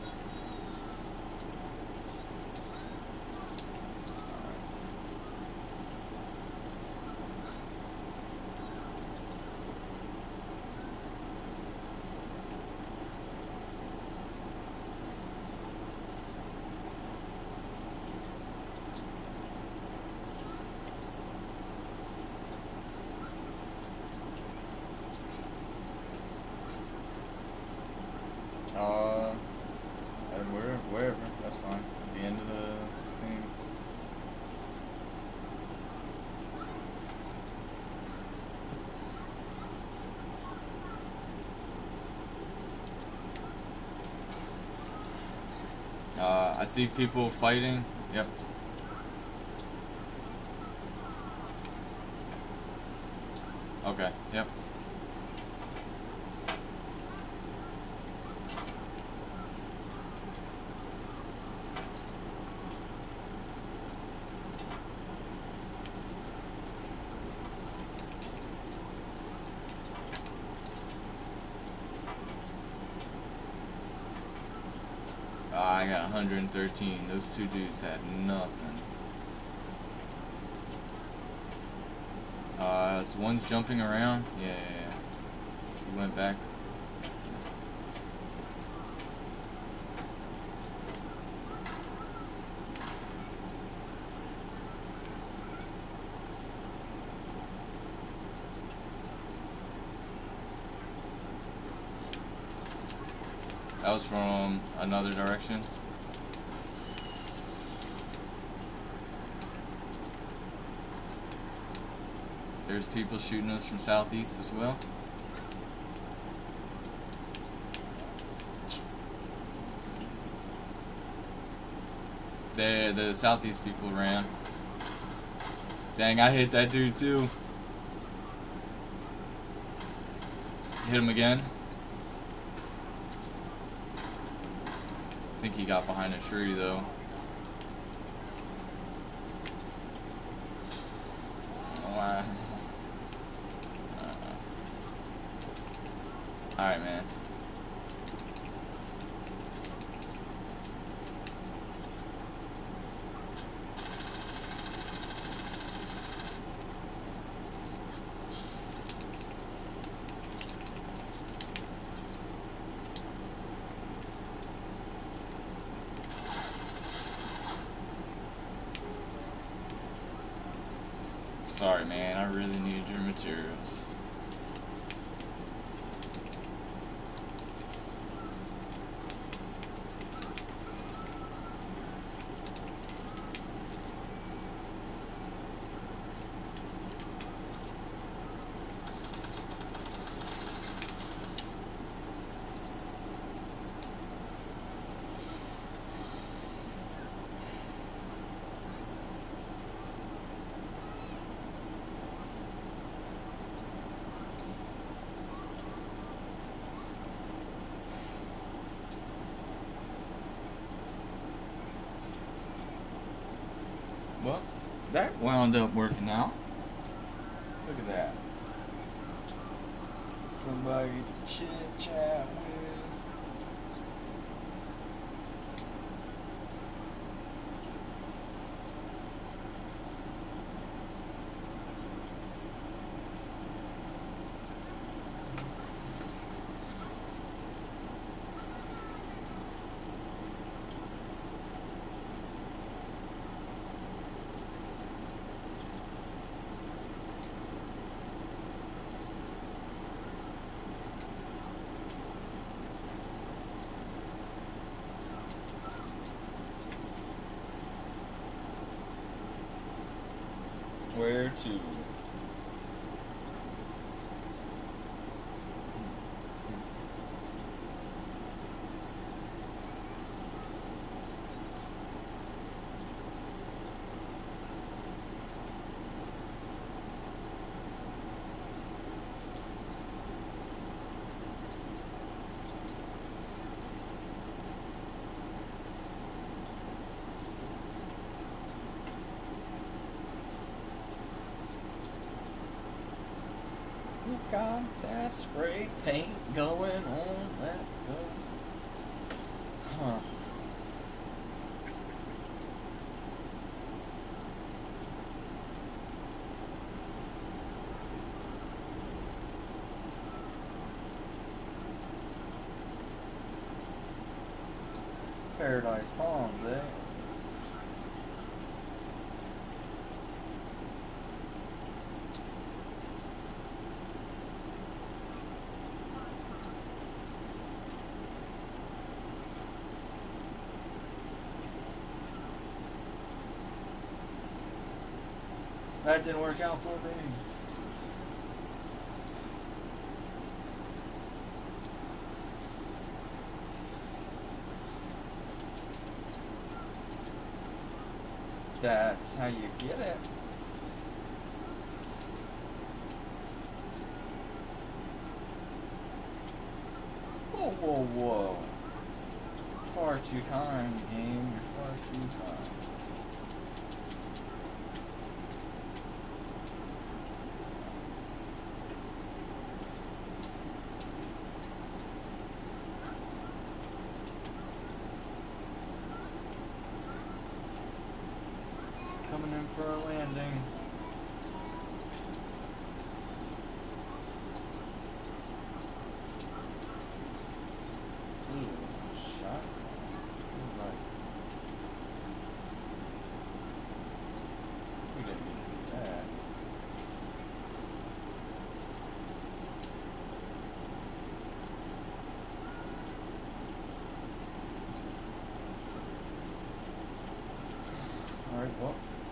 Wherever, that's fine. At the end of the thing. I see people fighting. Yep. Okay, yep. I got 113. Those two dudes had nothing. So one's jumping around. Yeah. He went back. That was from another direction. There's people shooting us from southeast as well. The southeast people ran. Dang, I hit that dude too. Hit him again. I think he got behind a tree though. Wow. Alright, man. Sorry, man. I really need your materials. Well, that wound up working out. Look at that. Somebody to chit chat with. Where to? Got that spray paint going on. Let's go. Huh. Paradise Palms, eh? That didn't work out for me. That's how you get it. Whoa, whoa, whoa. Far too kind, game. You're far too kind. Coming in for a landing. Ooh, shot. Ooh, like. We didn't need to do that. Alright, well.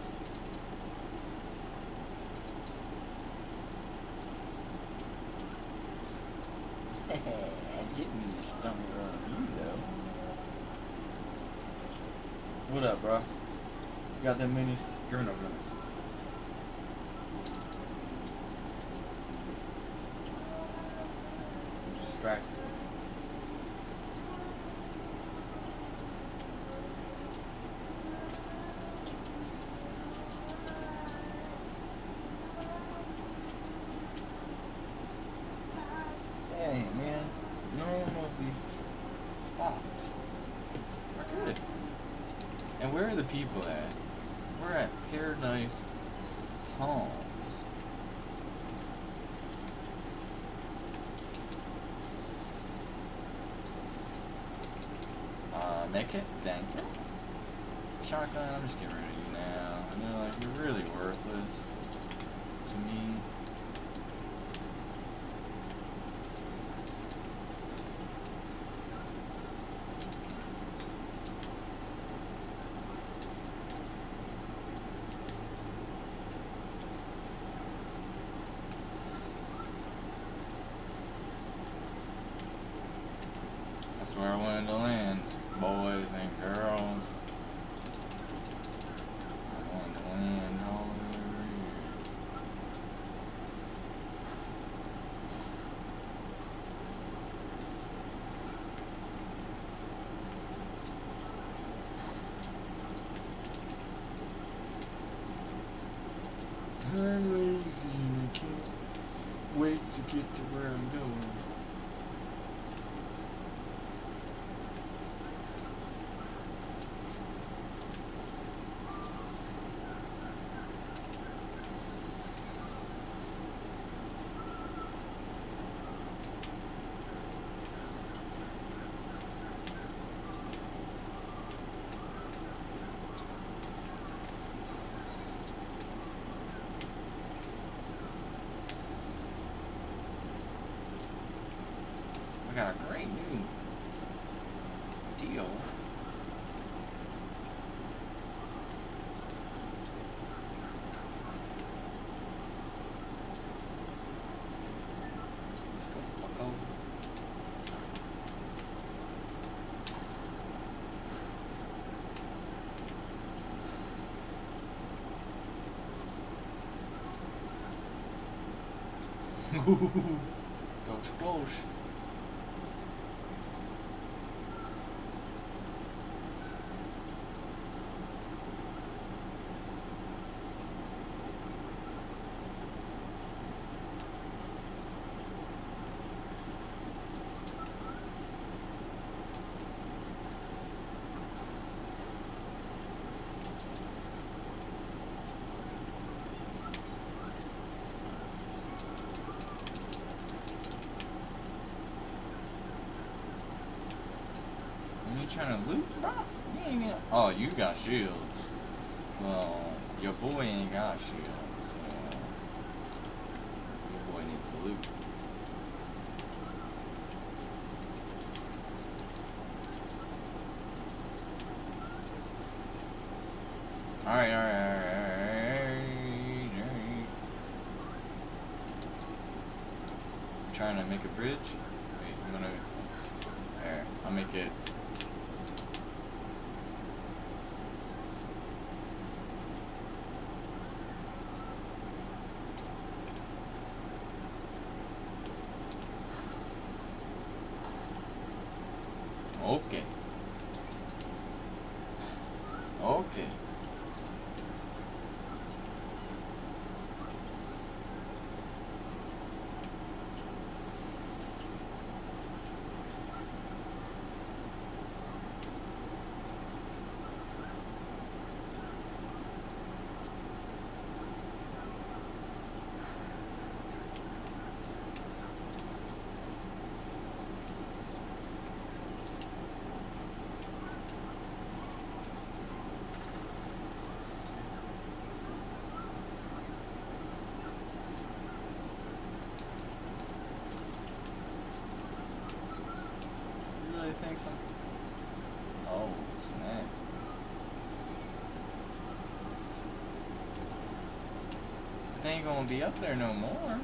I didn't mean to stumble on you, though. What up, bro? You got them minis? Give me no minutes. Distracted. Dang, man. None of these spots are good. And where are the people at? We're at Paradise Palms. Make it? Thank you. Shotgun, I'm just getting rid of you now. And they're like, you're really worthless to me. That's where I wanted to land, boys and girls. I wanted to land all over here. I'm lazy and I can't wait to get to where I'm going. I got a great new deal. Let's go, bucko. Gosh, gosh. kind of loot, bro? You ain't got... Oh, you got shields. Well, your boy ain't got shields, so your boy needs to loot. Alright. Trying to make a bridge. Wait, I'm gonna. There, I'll make it. Okay. Okay. You really think so? Oh, snap. They ain't gonna be up there no more.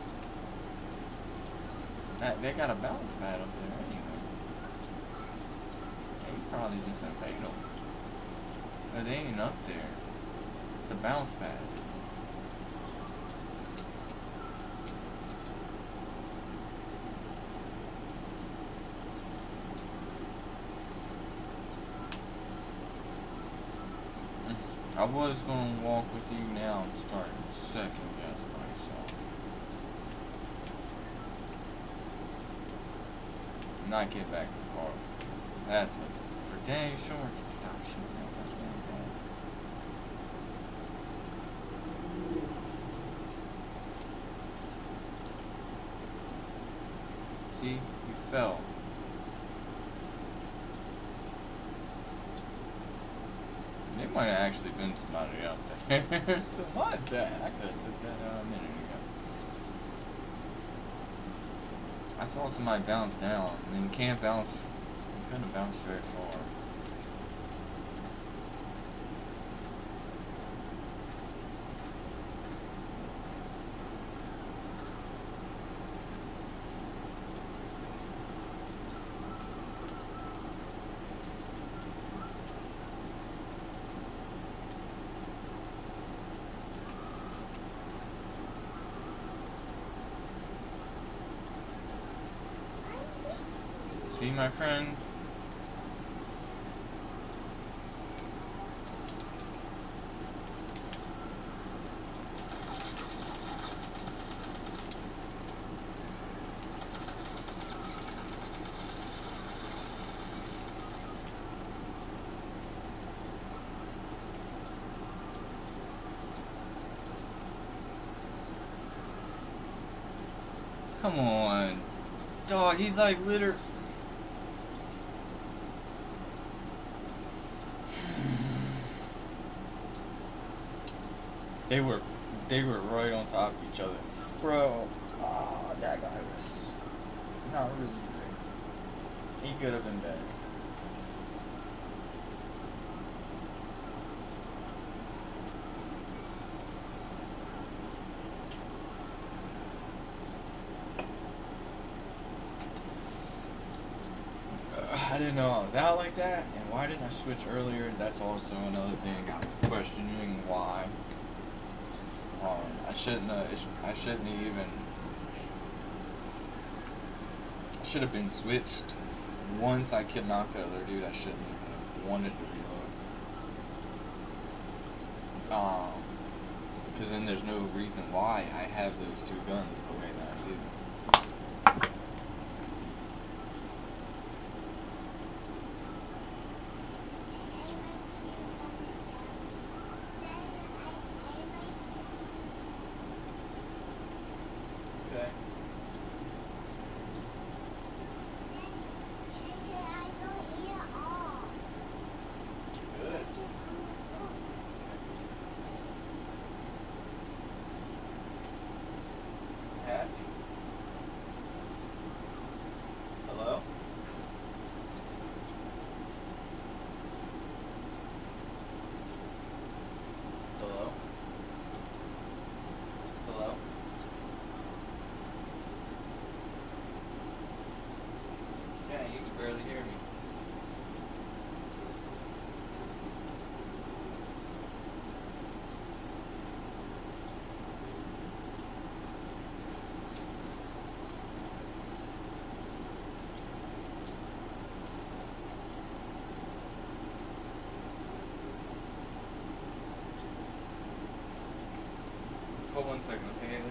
They got a balance pad up there anyway. They probably just in fatal. But they ain't up there. It's a bounce pad. I was gonna walk with you now and start second guess myself. Not get back in the car. That's it. For dang sure. Stop shooting that goddamn thing. See? You fell. There might have actually been somebody out there. So my bad. I could have took that out a minute ago. I saw somebody bounce down, and you can't bounce. You couldn't bounce very far. See, my friend? Come on. Dog, he's like literally... They were right on top of each other. Bro, that guy was not really great. He could have been better. I didn't know I was out like that, and why didn't I switch earlier? That's also another thing I'm questioning why. I shouldn't even. I should have been switched. Once I could knock the other dude, I shouldn't even have wanted to reload. Because then there's no reason why I have those two guns the way that I do. Hold 1 second, okay, Haley?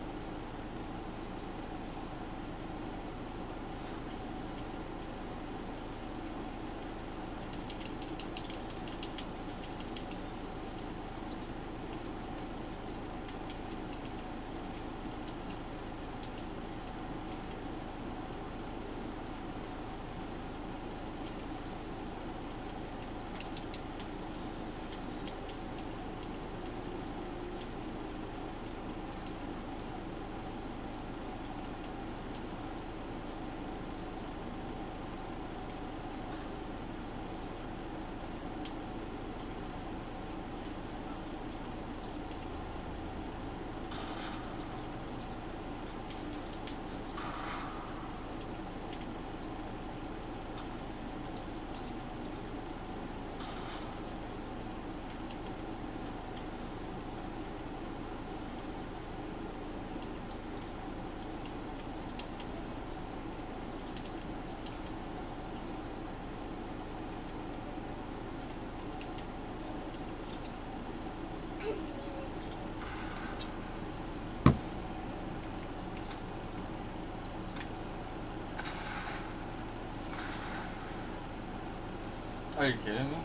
Are you kidding me?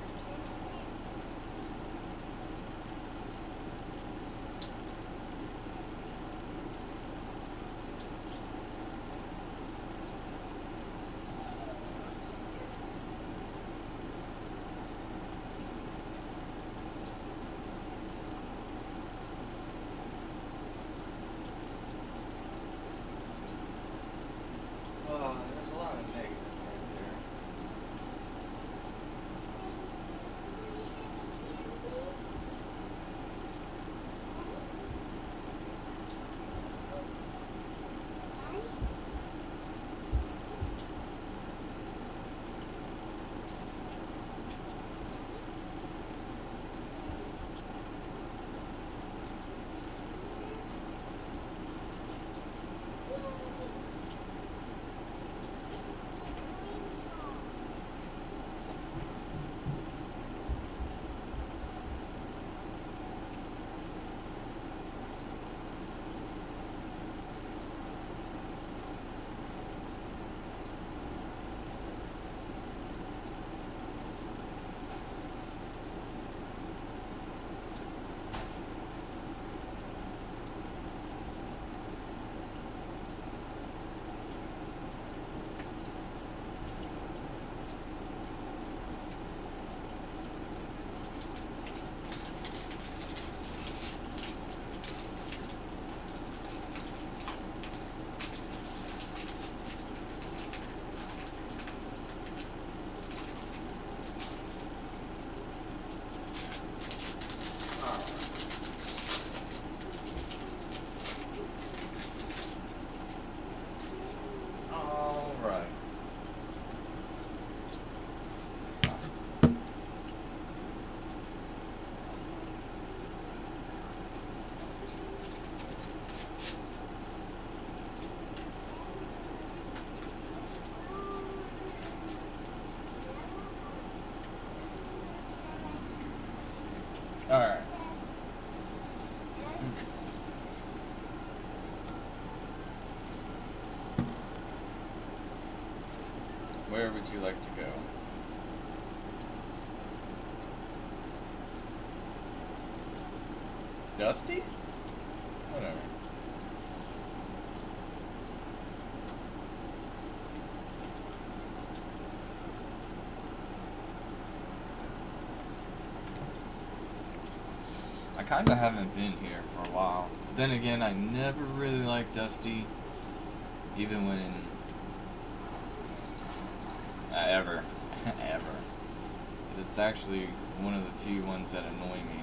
Oh, there's a lot of negatives right there. All right. All right. Where would you like to go? Dusty? Whatever. I kind of haven't been here for a while. Then again, I never really liked Dusty, even when ever. But it's actually one of the few ones that annoy me.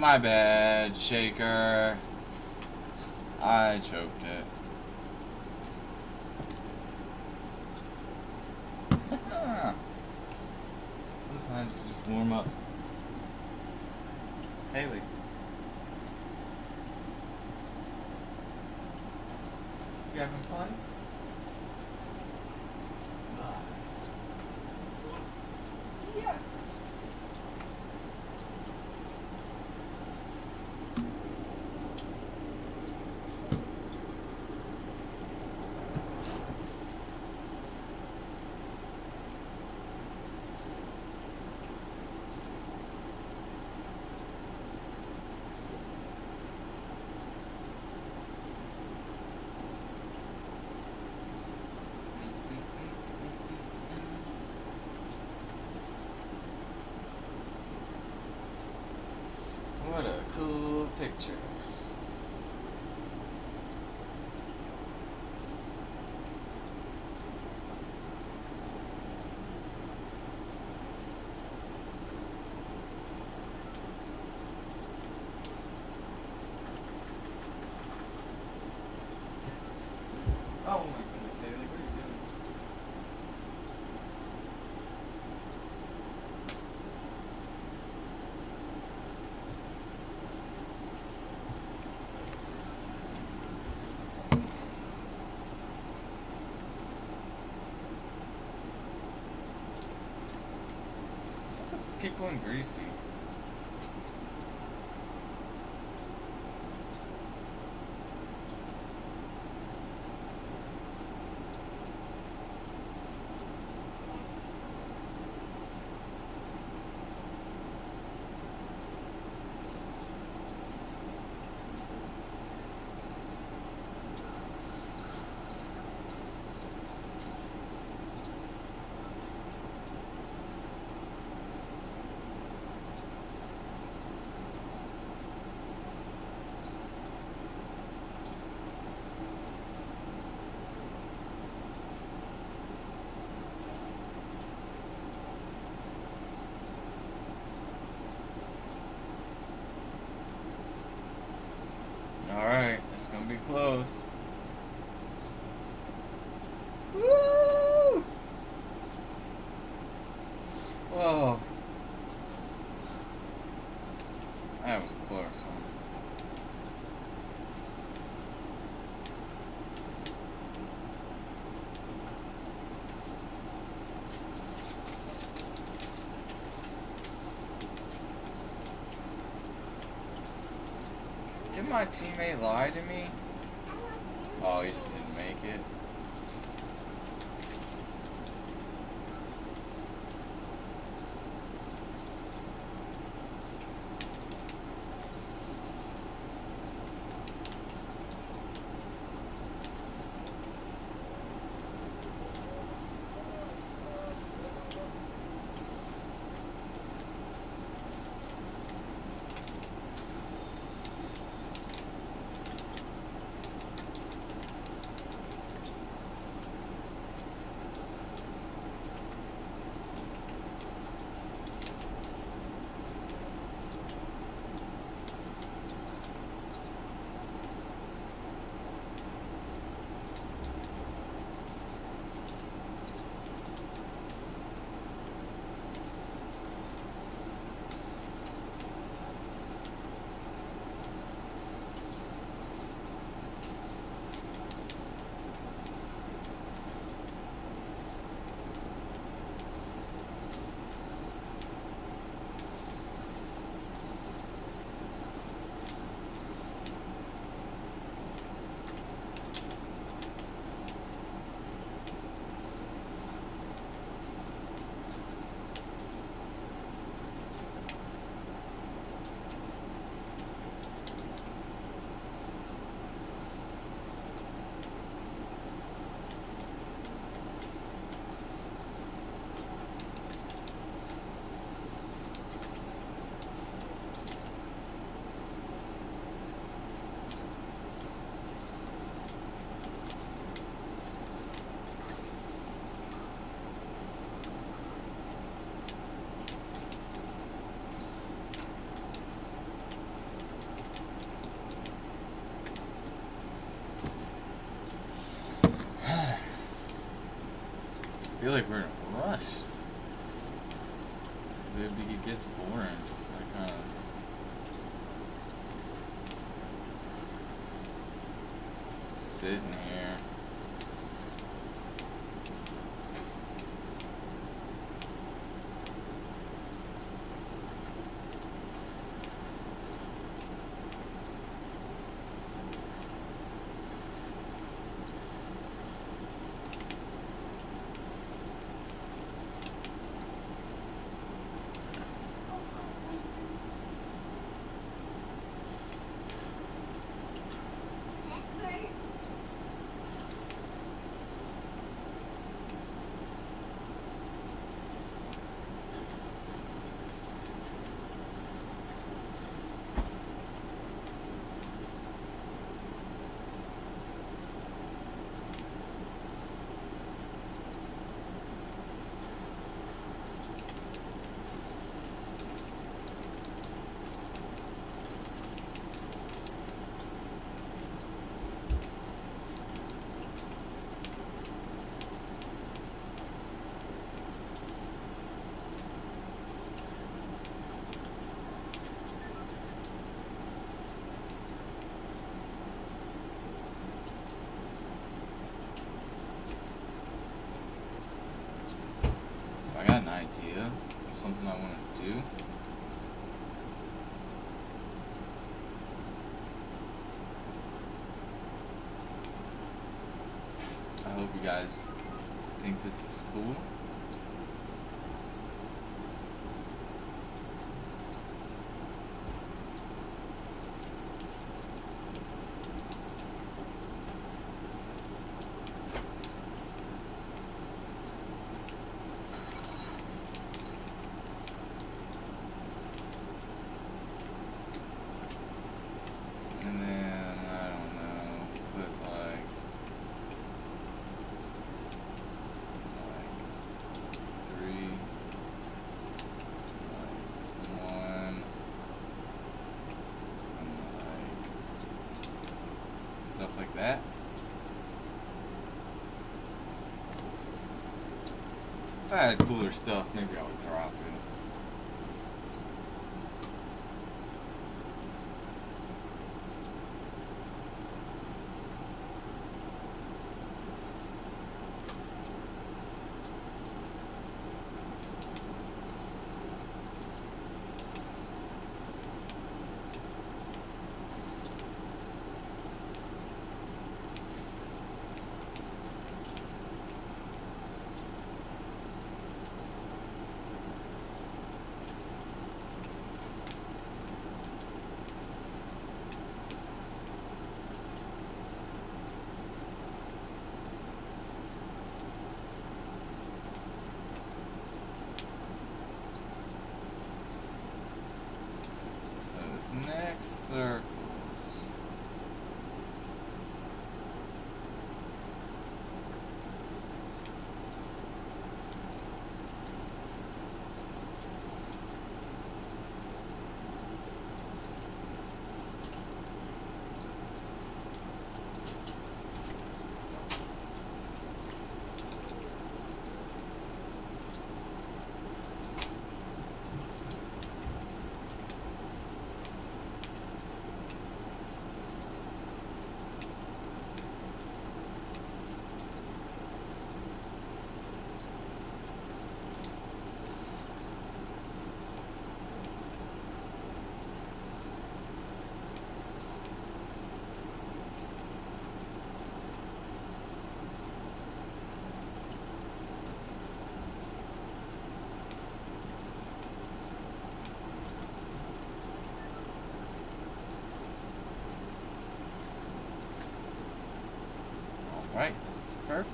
My bad, Shaker. I choked it. Sometimes you just warm up. Haley. You having fun? Nice. Yes. What a cool picture. Oh my goodness, Haley, what are you doing? What's up with people in Greasy? Alright, it's gonna be close. Woo! Whoa. That was close, huh? Did my teammate lie to me? Oh, he just didn't make it. feel like we're in a rush. Because it gets boring just like kind of sitting here. I got an idea of something I want to do. I hope you guys think this is cool. And then, I don't know, put like 3, like 1, and like stuff like that. If I had cooler stuff, maybe I would drop it. So this next circles. Alright, this is perfect.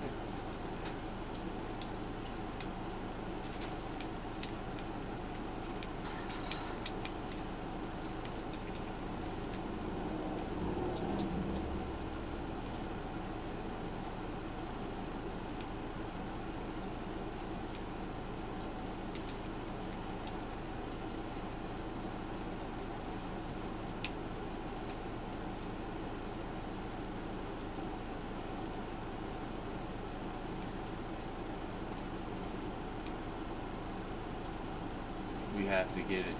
have to get it.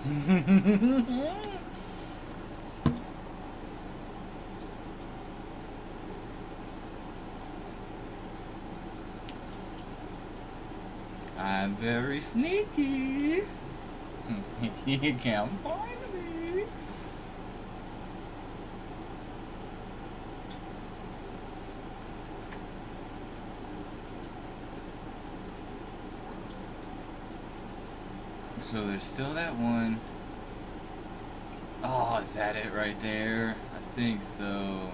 I'm very sneaky. You can't find me. So there's still that one. Oh, is that it right there? I think so.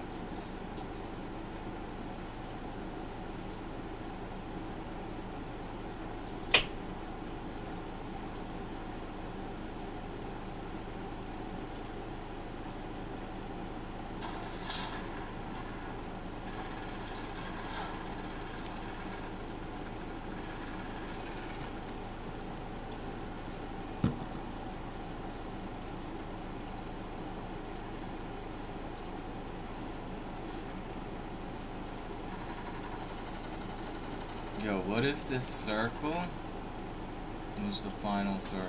Yo, what if this circle was the final circle?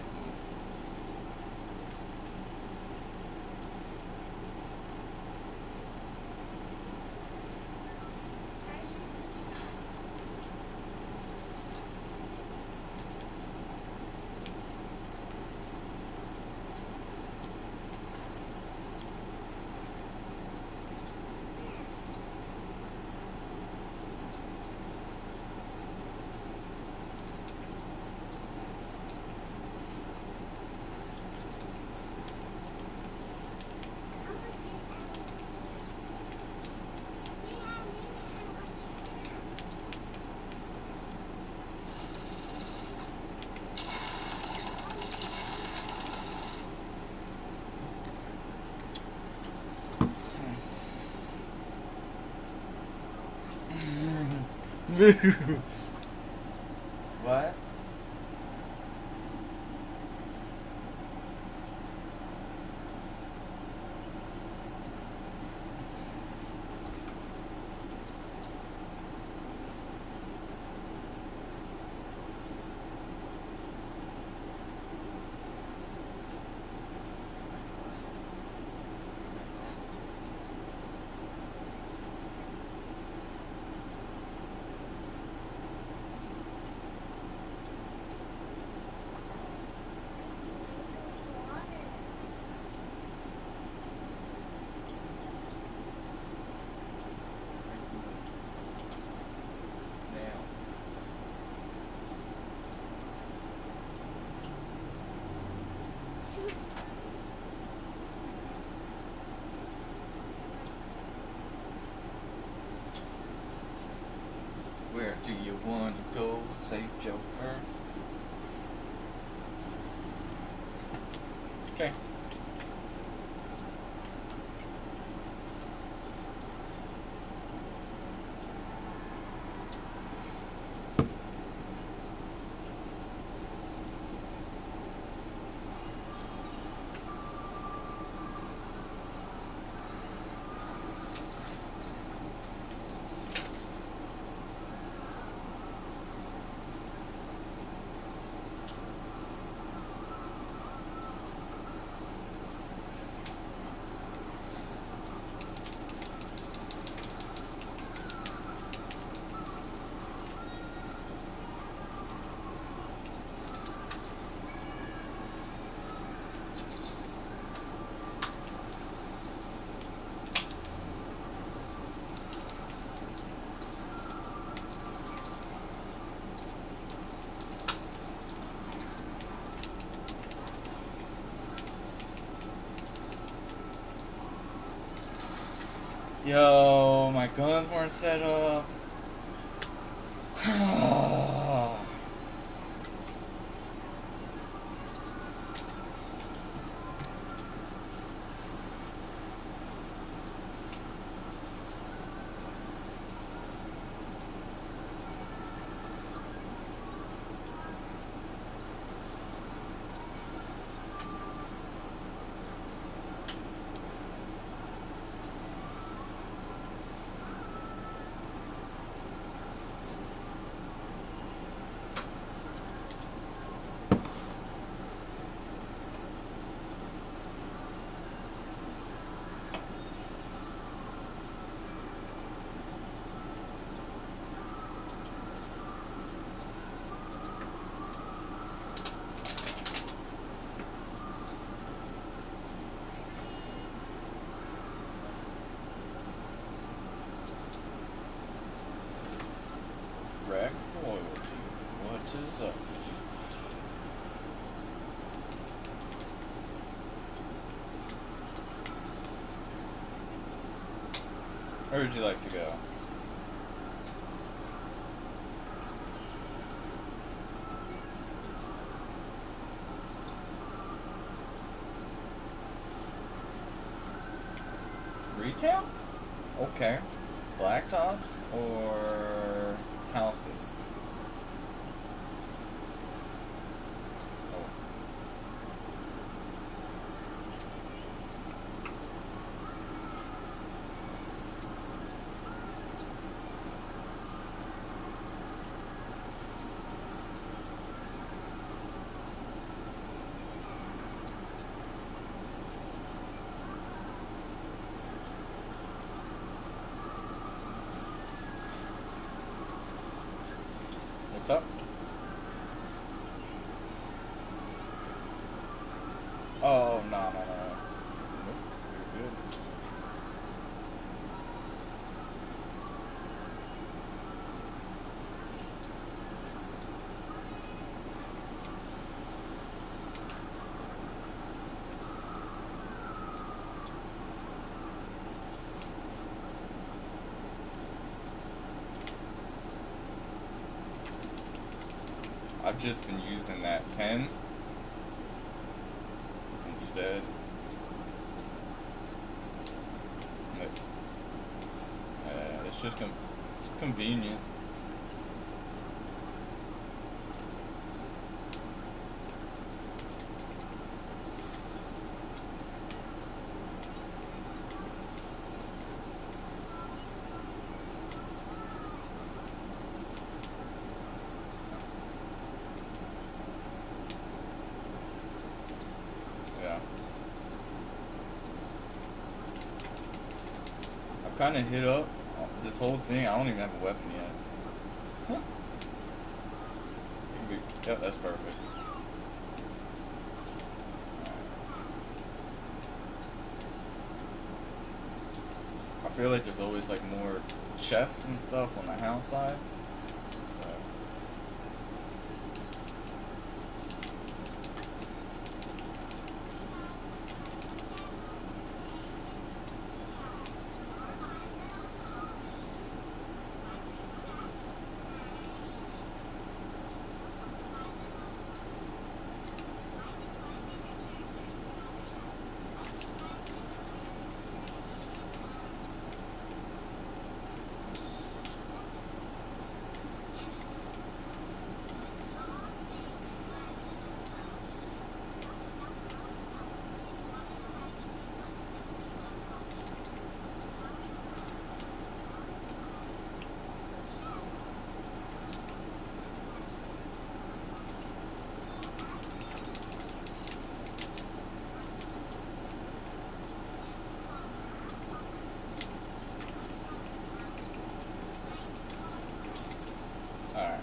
What? Where do you want to go, safe Joker? Okay. Yo, my guns weren't set up. this up. Where would you like to go? Retail? Okay. Blacktops or houses? Oh. What's up? Oh, no, no, no, no. Nope, you're good. I've just been using that pen instead. But, it's just it's convenient. Yeah. I've kind of hit up this whole thing. I don't even have a weapon yet. Huh. Yep, that's perfect. I feel like there's always like more chests and stuff on the house sides. Alright.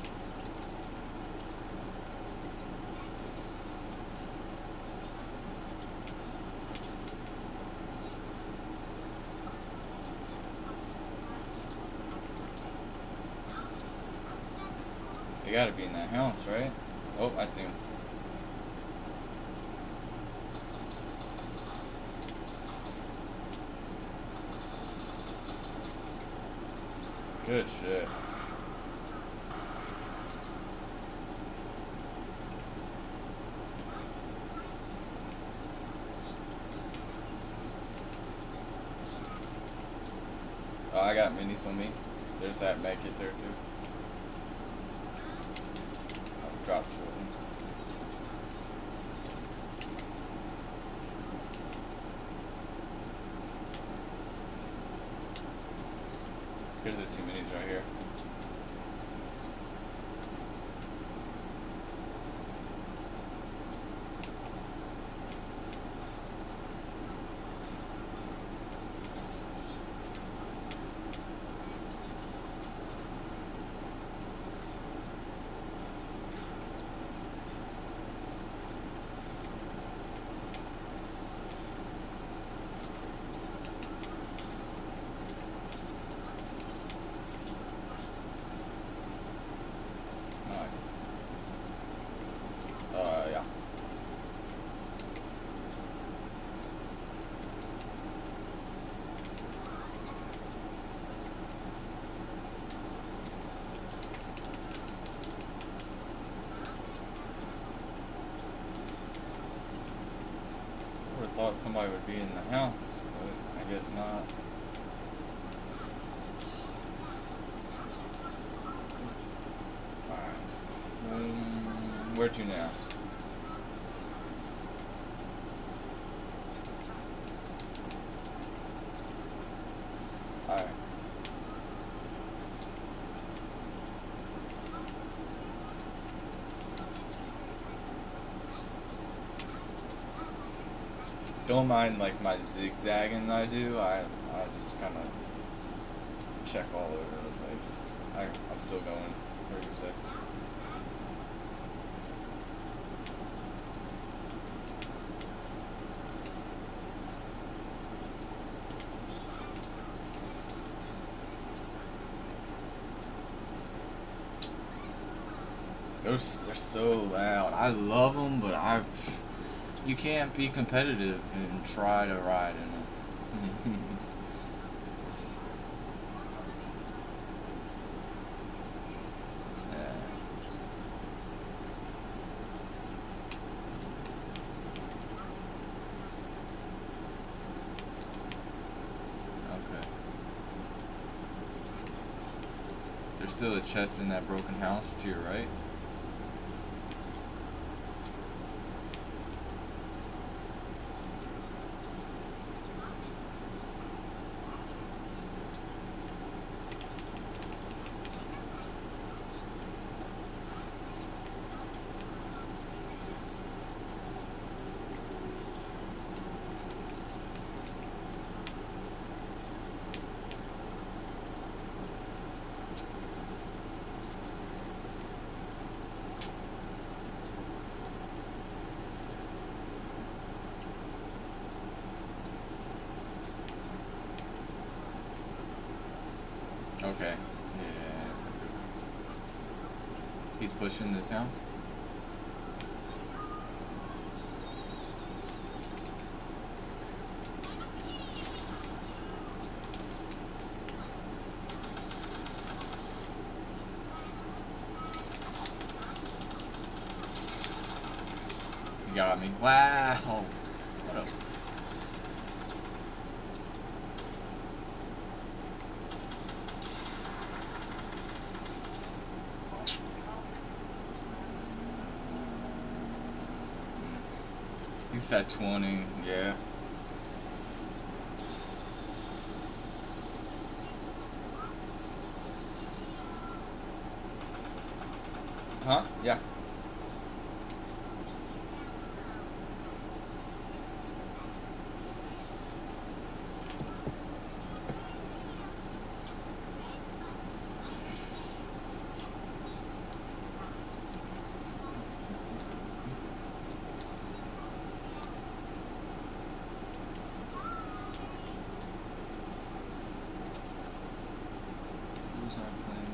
You gotta be in that house, right? Oh, I see him. Good shit. Oh, I got minis on me. There's that make it there too. I'll drop two of them. Here's the two minis right here. thought somebody would be in the house, but I guess not. Alright. Where to now? Alright. Don't mind like my zigzagging I do. I just kind of check all over the place. I'm still going. What do you say? They're so loud. I love them, but you can't be competitive and try to ride in them. Yeah. Okay. There's still a chest in that broken house to your right. Okay. Yeah. He's pushing this house. You got me. Wow. What up? He's at 20, yeah. Huh? Yeah. Who's not playing?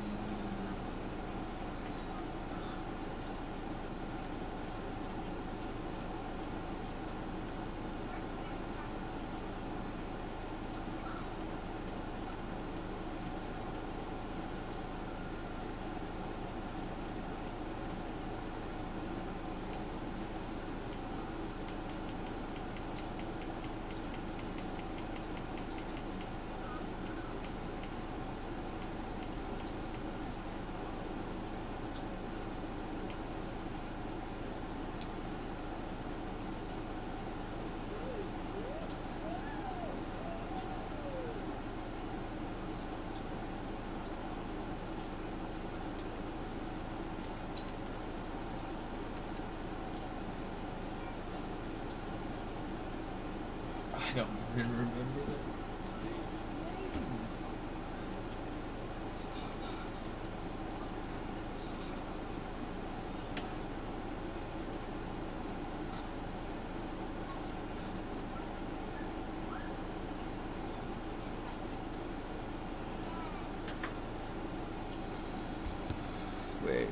I don't even remember that dude's name. Wait.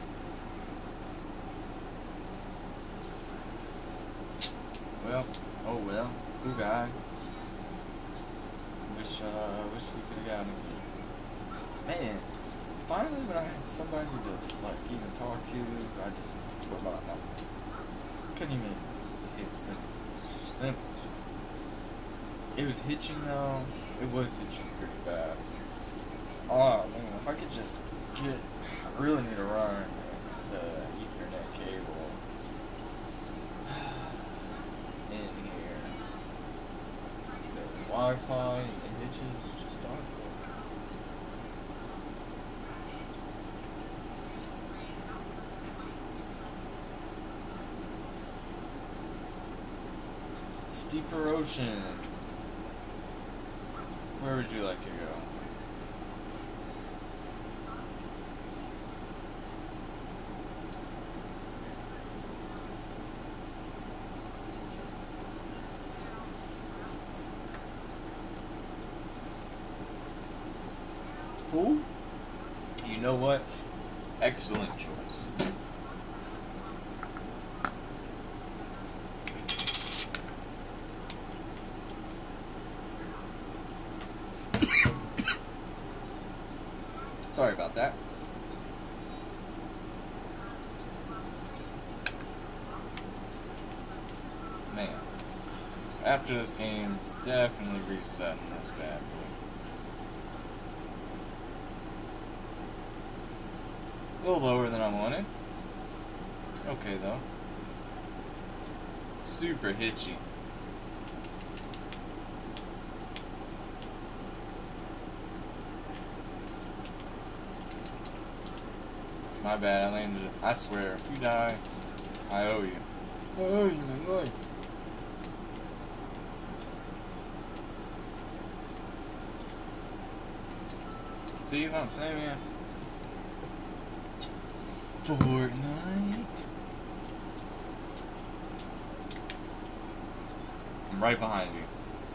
Well, oh well. Cool guy. Wish we could have gotten him. Man, finally when I had somebody to like even talk to, I just couldn't even hit send. simple. It was hitching though. It was hitching pretty bad. Oh man, if I could just get, I really need to run the Ethernet cable in here. Because Wi-Fi and the hitches just aren't good. Steeper Ocean. Where would you like to go? Who? You know what? Excellent choice. Sorry about that. Man, after this game, definitely resetting this bad boy. A little lower than I wanted. Okay though. Super hitchy. My bad, I landed it. I swear, if you die, I owe you. I owe you my life. See what I'm saying, man? Fortnite. I'm right behind you.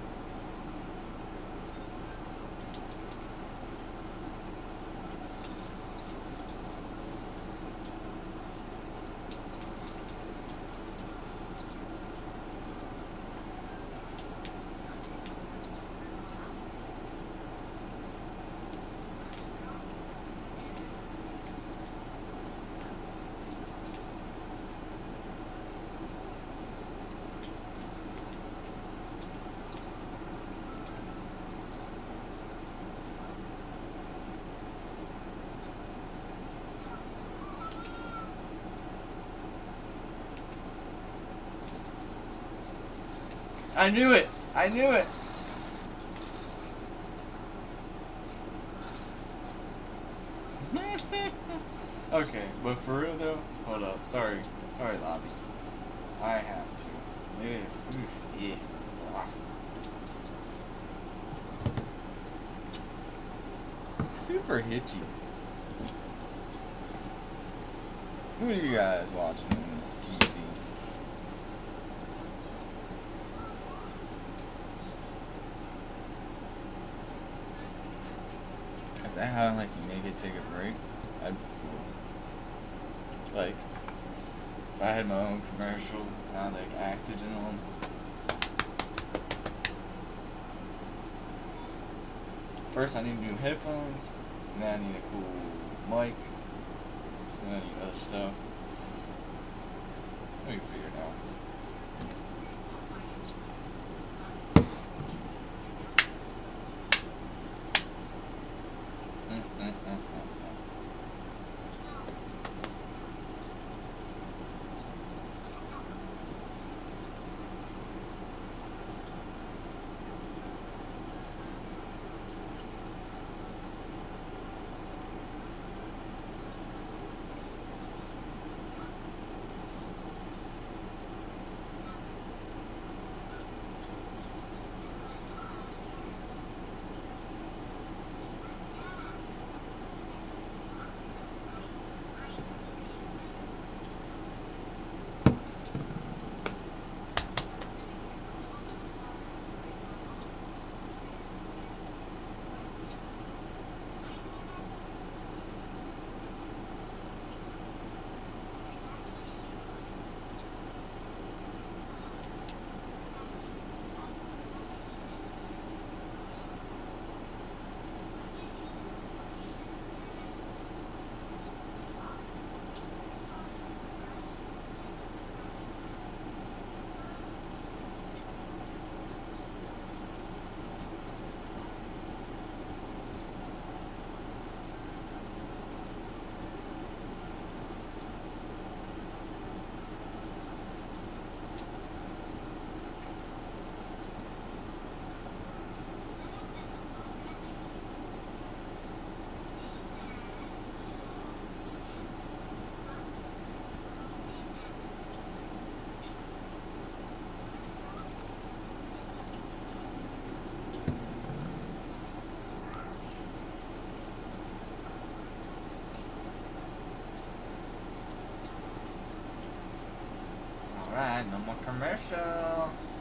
I knew it! I knew it! Okay, but for real though, hold up. Sorry, lobby. I have to. Yeah. Super hitchy. Who are you guys watching on this TV? Is that how like you make it take a break? I'd be cool. Like, if I had my own commercials, how they acted in them. First I need new headphones, and then I need a cool mic, and then I need other stuff. We can figure it out. Alright, no more commercial.